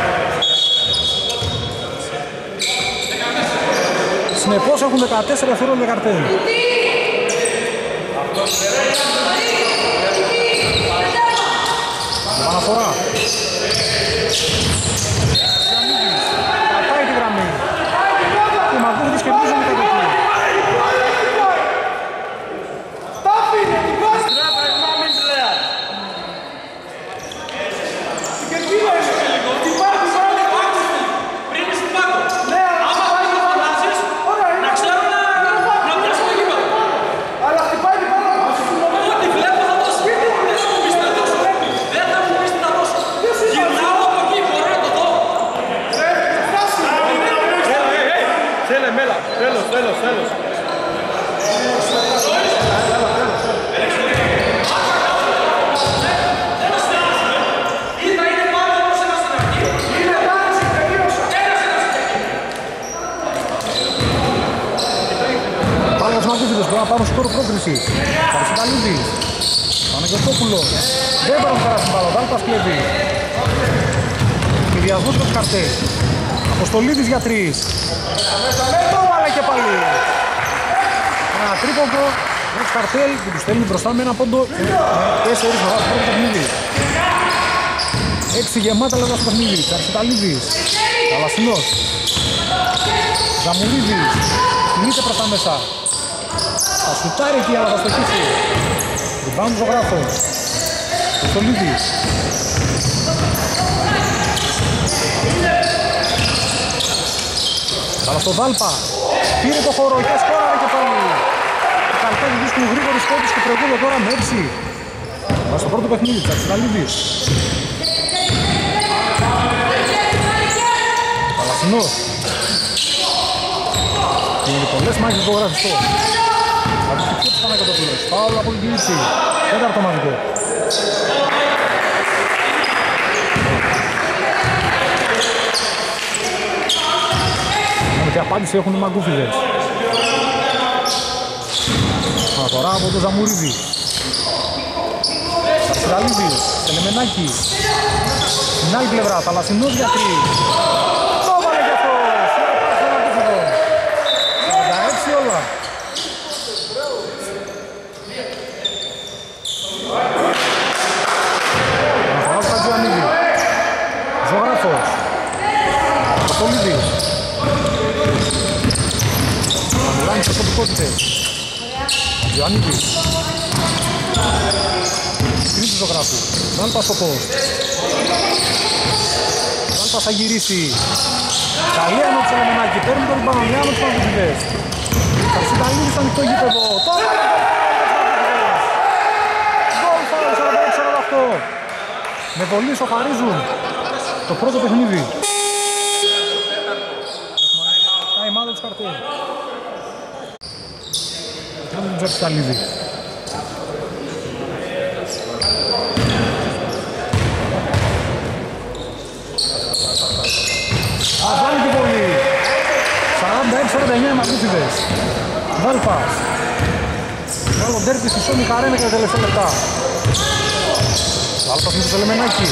Συνεπώς έχουν δεκατέσσερα δευτερόλεπτα καρτέλ. Επαναφορά. Πατάει τη γραμμή. Οι Μαγκούδης κερδίζουν την κατοχή. Τέλος, τέλος, τέλος. Πάλι ο Σμακούφιδος μπορεί να πάρουν σκόρο πρόκρισης. Παρισιταλίδης. Παναγιωτόπουλος. Δεν μπορεί να περάσει την μπάλα. Δάλπας κλέβει. Κυριασμός με το καρτέλ. Αποστολίδης για τρεις. Το βάλε και πάλι. Ένα τρίποντο. Με το καρτέλ που τους στέλνει μπροστά με ένα πόντο. Τέσσερις φορά στο πρώτο παιχνίδι. Έξι γεμάτα λέγα στο παιχνίδι. Τσαρσιταλίδης. Καλασινός. Ζαμουρίδης. Κινείται προς τα μέσα. Θα σουτάρει εκεί αλλά θα στοχίσει. Ριμπάουντ Ζωγράφος. Αποστολίδης. Αλλά στο Δάλπα. Πήρε το χώρο και σκόραρε και πάλι. Ο Καλκάκη βρίσκουν γρήγορη σκότης και προηγούνται τώρα με έξι. Αλλά στο πρώτο παιχνίδι, Τσαρσιταλίδης. Παλασινός. Είναι πολλές μάχες στο γραφιστό. Θα τους πιέψει Παναγιωτόπουλος. Φάουλ από την κίνηση. Τέταρτο μαζικό. Και απάντηση έχουν οι Μαγκούφιδες. Αναφορά από τον Ζαμουρίδη. Σαρσιταλίδης, Τελεμενάκη. Στην άλλη πλευρά, Θαλασσινός για τρεις. Το βάλε κι αυτό. Συνεπάς τον Μαγκούφιδο. σαράντα έξι όλα. Αναφορά του Χατζιανίδη. Ζωγράφος. Αποστολίδης. Μιλάνε στις προσωπικότητες. Γιωαννίδης. Τρίτη Ζωγράφου. Δάλπας στο post. Δάλπας θα γυρίσει. Καλή άνω της Ελεμενάκη. Παίρνει τον ριμπάουντ. Μια άνω τους Μαγκούφιδες. Σαρσιταλίδης στο ανοιχτό γήπεδο. Τώρα γκολ φάουλ σαράντα έξι σαράντα οκτώ. Με βολή σοχαρίζουν το πρώτο παιχνίδι. Time out της καρτέλ. Κάνουμε τον Τσαρσιταλίδη. Αβάνει την βολή. σαράντα έξι σαράντα εννιά Μαγκούφιδες. Δάλπας. Άλλο ντέρπι στη Σόνη Χαρένα και τα τελευταία λεπτά. Δάλπας με το Σελεμενάκη.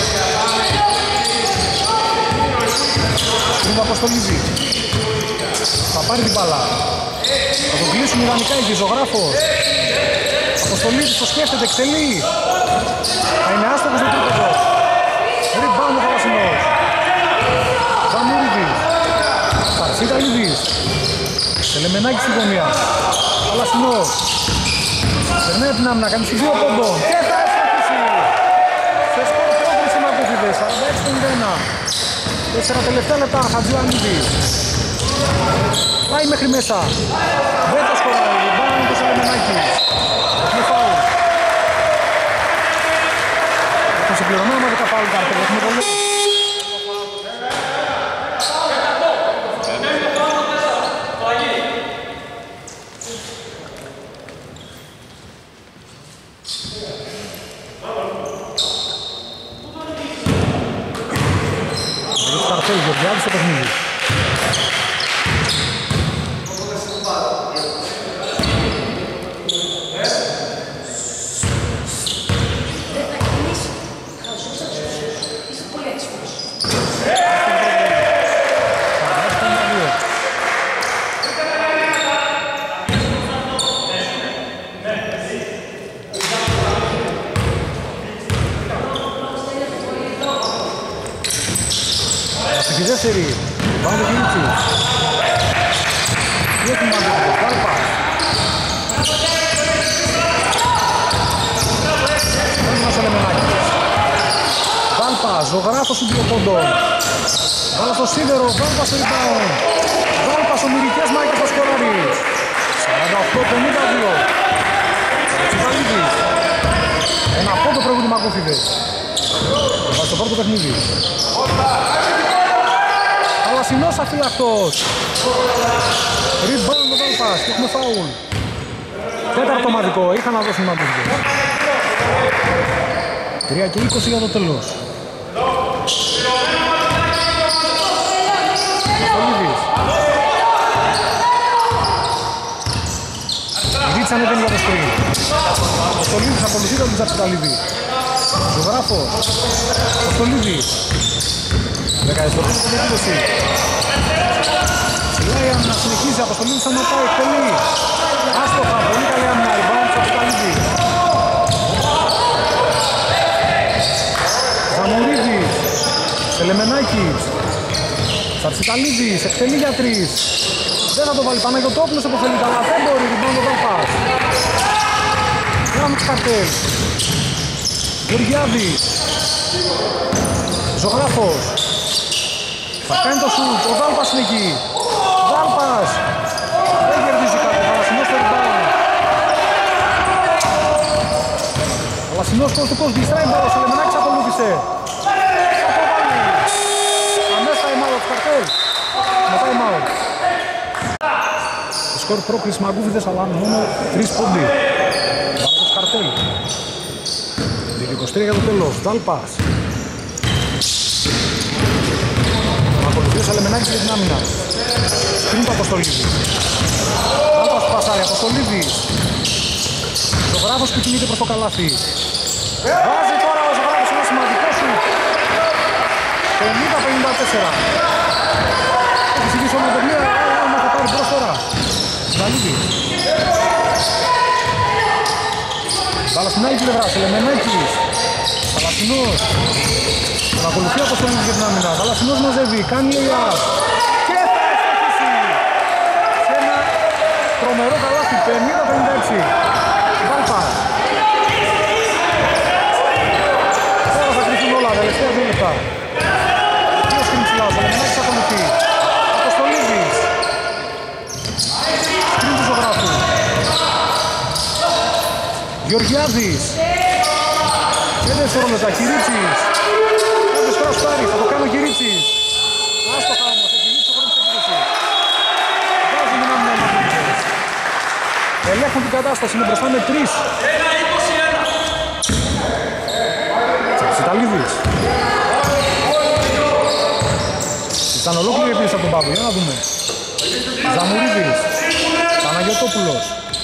Πριν Αποστολίδη. Θα πάρει την μπάλα. Θα το κλείσουν ιδανικά εκεί, Ζωγράφος. Αποστολίδης το σκέφτεται, εξελεί. Θα είναι άστοχος στο τρίποντο. Ριμπάουντ ο Θαλασσινός. Ζαμουρίδης. Σαρσιταλίδης. Τελεμενάκη στην γωνία. Θαλασσινός. Περνάει την άμυνα, κάνει στους δύο πόντων. Και θα ευτυχίσει. Σε σκορ πρόκριση Μακούφιδες, σαράντα έξι πενήντα ένα. Τέσσερα τελευταία λεπτά, Χατζιωαννίδης. Πάει μέχρι μέσα. Δεν το σκοράει, μπάνε το Σαλεμενάκης. Έχουμε φάουλ. Έχουν συμπληρωμένο με δέκα φάουλ κάρτες, έχουμε πολύ. Καρτέλ, Γεωργιάδης στο παιχνίδι. Τέσσερι, πάμε το κινήτσι. Τι έχουμε μάθει, Βάλπας. Ένας Ελεμενάκης. Βάλπας, ζωγράφος του δύο πόντων. Βάλα στο σίδερο, Βάλπας στο rebound. Βάλπας ο Μυρικές Μάικος στο σκοράρι. σαράντα οκτώ πενήντα δύο. Τσιβαλίδης. Ένα πόντο προηγούνται Μακούφιδες. Βάζει το πρώτο παιχνίδι. Παλασινός αφύλακτος. Rebound το Βάλπας και έχουμε φάουλ. Τέταρτο ομαδικό, είχα να δώσουν Μακούφιδες. τρία και είκοσι για το τέλος. Απολύδης. Η Ρίτσα ανέβαινε για το σκριν. Ο Στολίδης ακολουθεί τον Τζαψιταλίδη. Ζωγράφος. Ο Στολίδης. δεκαεπτά στην επίδοση. Σιλάει η άμυνα, συνεχίζει, Αποστολίδης σταματάει, εκτελεί. Άστοχα, πολύ καλή άμυνα, rebound στο Τσιταλίδη. Ζαμουρίδης, Σελεμενάκης. Τσαψιταλίδης, εκτελεί για τρεις. Δεν θα το βάλει, Παναγιωτόπουλος επωφελείται, αλλά δεν μπορεί, rebound ο Βάλπας. Γράμμος Καρτέλ. Γεωργιάδης. Ζωγράφος. Θα κάνει το σουτ, ο Βάλπας είναι εκεί. Βάλπας. Δεν κερδίζει κάτι, Παλασινός στο rebound. Παλασινός προς το κόσμο, γλιστράει μπάλα, ο Σελεμενάκης ακολούθησε. Θα το βάλει. Αμέσως time out, Καρτέλ. Με time out. Το σκορ πρόκριση Μακούφιδες, αλλά μόνο τρεις πόντι. Βάλπας Καρτέλ. δύο είκοσι τρία για το τέλος, Βάλπας. Ακολουθεί ο Σαλεμενάκης για την άμυνα. Πριν το Αποστολίδη. Βάλπας πασάρει, Αποστολίδης. Ζωγράφος που κινείται προς το καλάθι. Βάζει τώρα ο Ζωγράφος ένα σημαντικό σου. πενήντα πενήντα τέσσερα. Έχει συγκίσει όλο το παιχνίδι, αλλά θα πάρει μπρος τώρα. Ζαλίδης. Βάλα στην άλλη πλευρά, Σαλεμενάκης. Παλασινός. Θα ακολουθεί ο Αποστολίδης για την άμυνα. Παλασινός μαζεύει, κάνει λιάς. Και θα ευτυχίσει. Σε ένα τρομερό καλάθι, πενήντα πενήντα έξι. Βάλπας. Τώρα θα κρυφθούν όλα, τελευταία δύο λεπτά. Δύο σκηνή ψηλά, ο Σαλεμενάκης ακολουθεί. Αποστολίδης. Σκηνή του Ζωγράφου. Γεωργιάδης. πέντε δευτερόλεπτα, Κυρίτσης. Πόντος τώρα στάρει, θα το κάνει ο Κυρίτσης. Άστοχα όμως, έχει λείψει ο χρόνος της επίδοσης. Βάζουν την άμυνα οι Μακούφιδες. Ελέγχουν την κατάσταση, είναι μπροστά με τρεις. ένα είκοσι ένα. Τσαψιταλίδης. Ήταν ολόκληρη επίδοση από τον Παύλο, για να δούμε. Ζαμουρίδης. Παναγιωτόπουλος.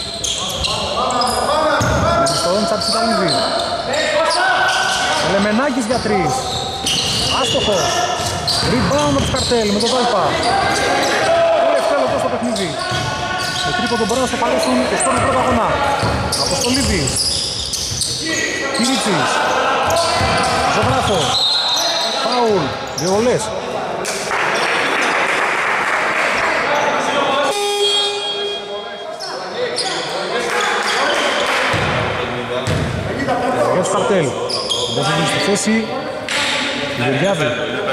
Στον Τσαψιταλίδη. Λεμενάκης για τρεις. Άστοχος. Rebound από Καρτέλ με τον Βάλπα. Τελευταίο λεπτό στο παιχνίδι. Με τρίποντο μπορούν να στο παλέψουν και στον πρώτο αγώνα. Αποστολίδης. Κυρίτσης. Ζωγράφος. Φάουλ. Δύο βολές. καρτέλ. Δεν θα βγει στη θέση. Η Γεωργιάδη.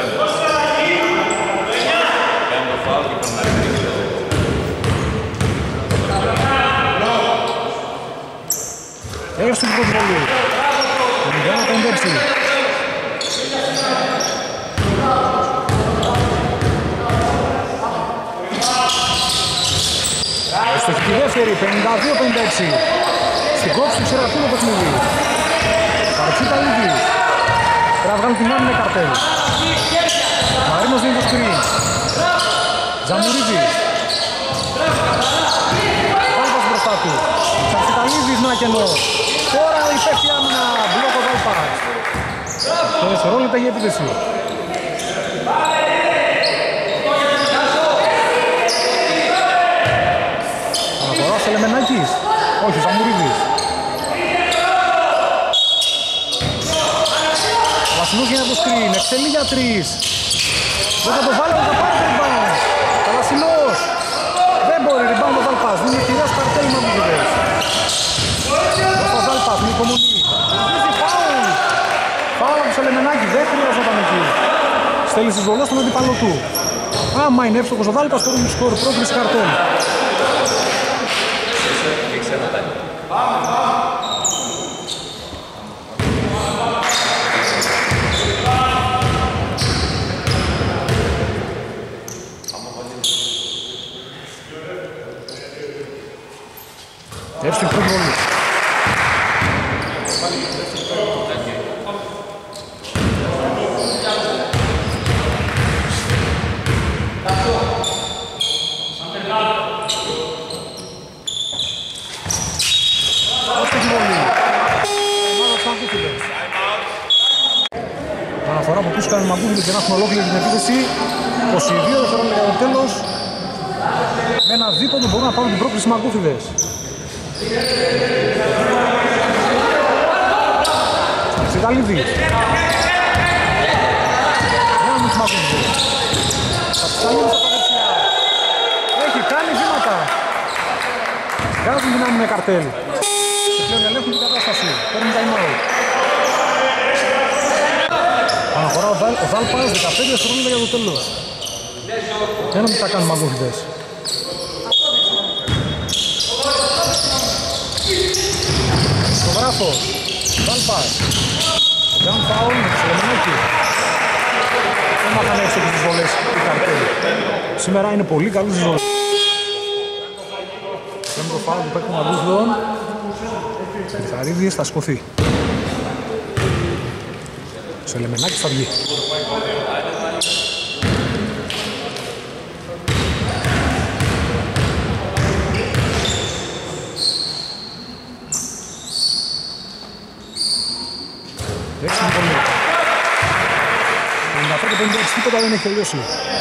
Έστω την πρώτη βολή. Το Λιγκάνα πενήντα έξι. Εστοχική δεύτερη, πενήντα δύο πενήντα έξι. Στην κόψη του ξερατού το παιχνίδι. Παρεξίτα Λίδης. Πρέπει να βγάλουν την άμυνα καρτέλ. Μαρίνος δίνει το σκριν. Ζαμουρίδης. Βάλπας μπροστά του. Τσαρτσιταλίδης να κενό. Τώρα η πέφτει άμυνα. Μπλόκο Βάλπας. Το δευτερόλεπτα για επίθεση. Αναφορά σε Λεμενάκης. Όχι, Ζαμουρίδης. Βασιλούς για το σκριν. Εξελεί για τρεις. Δεν θα το βάλει, θα πάρει το rebound. Ο Βασιλός. Δεν μπορεί, rebound ο Βάλπας. Δίνει ευκαιρία Καρτέλ με αμυντικές. Ο Βάλπας, με υπομονή. Βρίσκει φάουλ. Φάουλ από το Λεμενάκη. Δεν χρειαζόταν εκεί. Στέλνει στις βολές στον αντίπαλο του. Άμα είναι εύστοχος ο Βάλπας, τώρα είναι σκορ. Πρόκριση Καρτέλ. Έτσι την πρώτη βολή. Αναφορά από πίσω κάνει Μαγκούφιδες και να έχουμε ολόκληρη την επίθεση. είκοσι δύο δευτερόλεπτα για το τέλος. Με ένα δίποντο μπορούν να πάρουν την πρόκληση Μαγκούφιδες. Τσιταλίδης. Ένα με τους Μαγκούφιδες. Τσιταλίδης από τα δεξιά. Έχει κάνει βήματα. Βγάζουν την άμυνα Καρτέλ. Και πλέον ελέγχουν την κατάσταση. Παίρνουν time out. Αναφορά ο Βάλπας, δεκαπέντε δευτερόλεπτα για το τέλος. Δεν νομίζω θα κάνουν Μαγκούφιδες. Φωτογράφος, Βάλπας. Down foul, Σελεμενάκη. Δεν μάθανε έξω και τις βολές η Καρτέλ. Σήμερα είναι πολύ καλούς στις βολές. Δεν είναι το foul που παίρνει ο Μαγκούφιδων. Κρυθαρίδης θα σκοθεί. Σελεμενάκης θα βγει. Έξι λοιπόν. πενήντα πέντε πενήντα έξι τίποτα δεν έχει τελειώσει.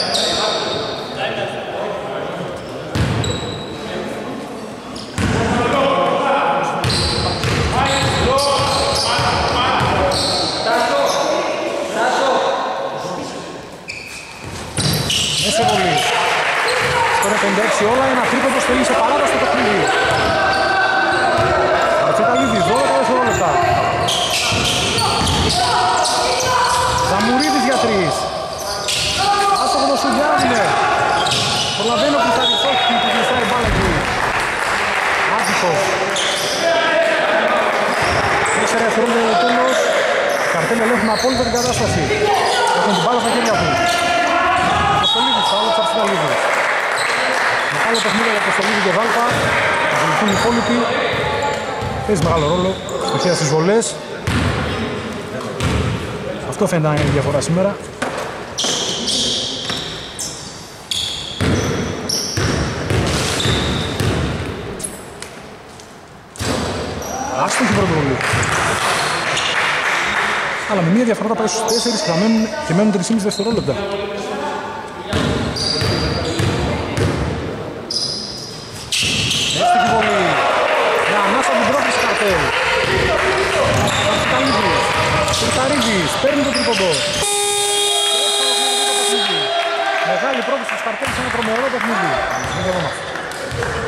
Μέσα βολή. Στο πενήντα έξι όλα, ένα τρίποντο στελεί σε παράδοση στο παιχνίδι. Ατσεταλίδης, δώδεκα δευτερόλεπτα. Ζαμουρίδης για τρεις. Άστοχο το Σουγιάζνε. Προλαβαίνει ο Κρυσταριστός και του κλειστάει μπάλα του. Άτυχος. Τέσσερα δευτερόλεπτα για το τέλος. Οι Καρτέλ ελέγχουν απόλυτα την κατάσταση. Έχουν την μπάλα στα χέρια του. Κοστολίδης, φάουλ του Ατσεταλίδης. Μεγάλο παιχνίδι για Κοστολίδη και Βάλπα. Θα βοηθούν οι υπόλοιποι. Παίζει μεγάλο ρόλο. Στοχεία στις βολές. Αυτό φαίνεται να είναι η διαφορά σήμερα. Άστοχη πρώτη βολή. Αλλά με μία διαφορά θα πάει στους τέσσερις και, μένουν, και μένουν τρία και μισό δευτερόλεπτα. Εύστοχη βολή. Για ανάσα την πρόκληση Καρτέλ. Καρτέλ. Καρταρίδης, παίρνει το τρίποντο. Μεγάλη πρόκληση στους Καρτέλ σε ένα τρομερό παιχνίδι.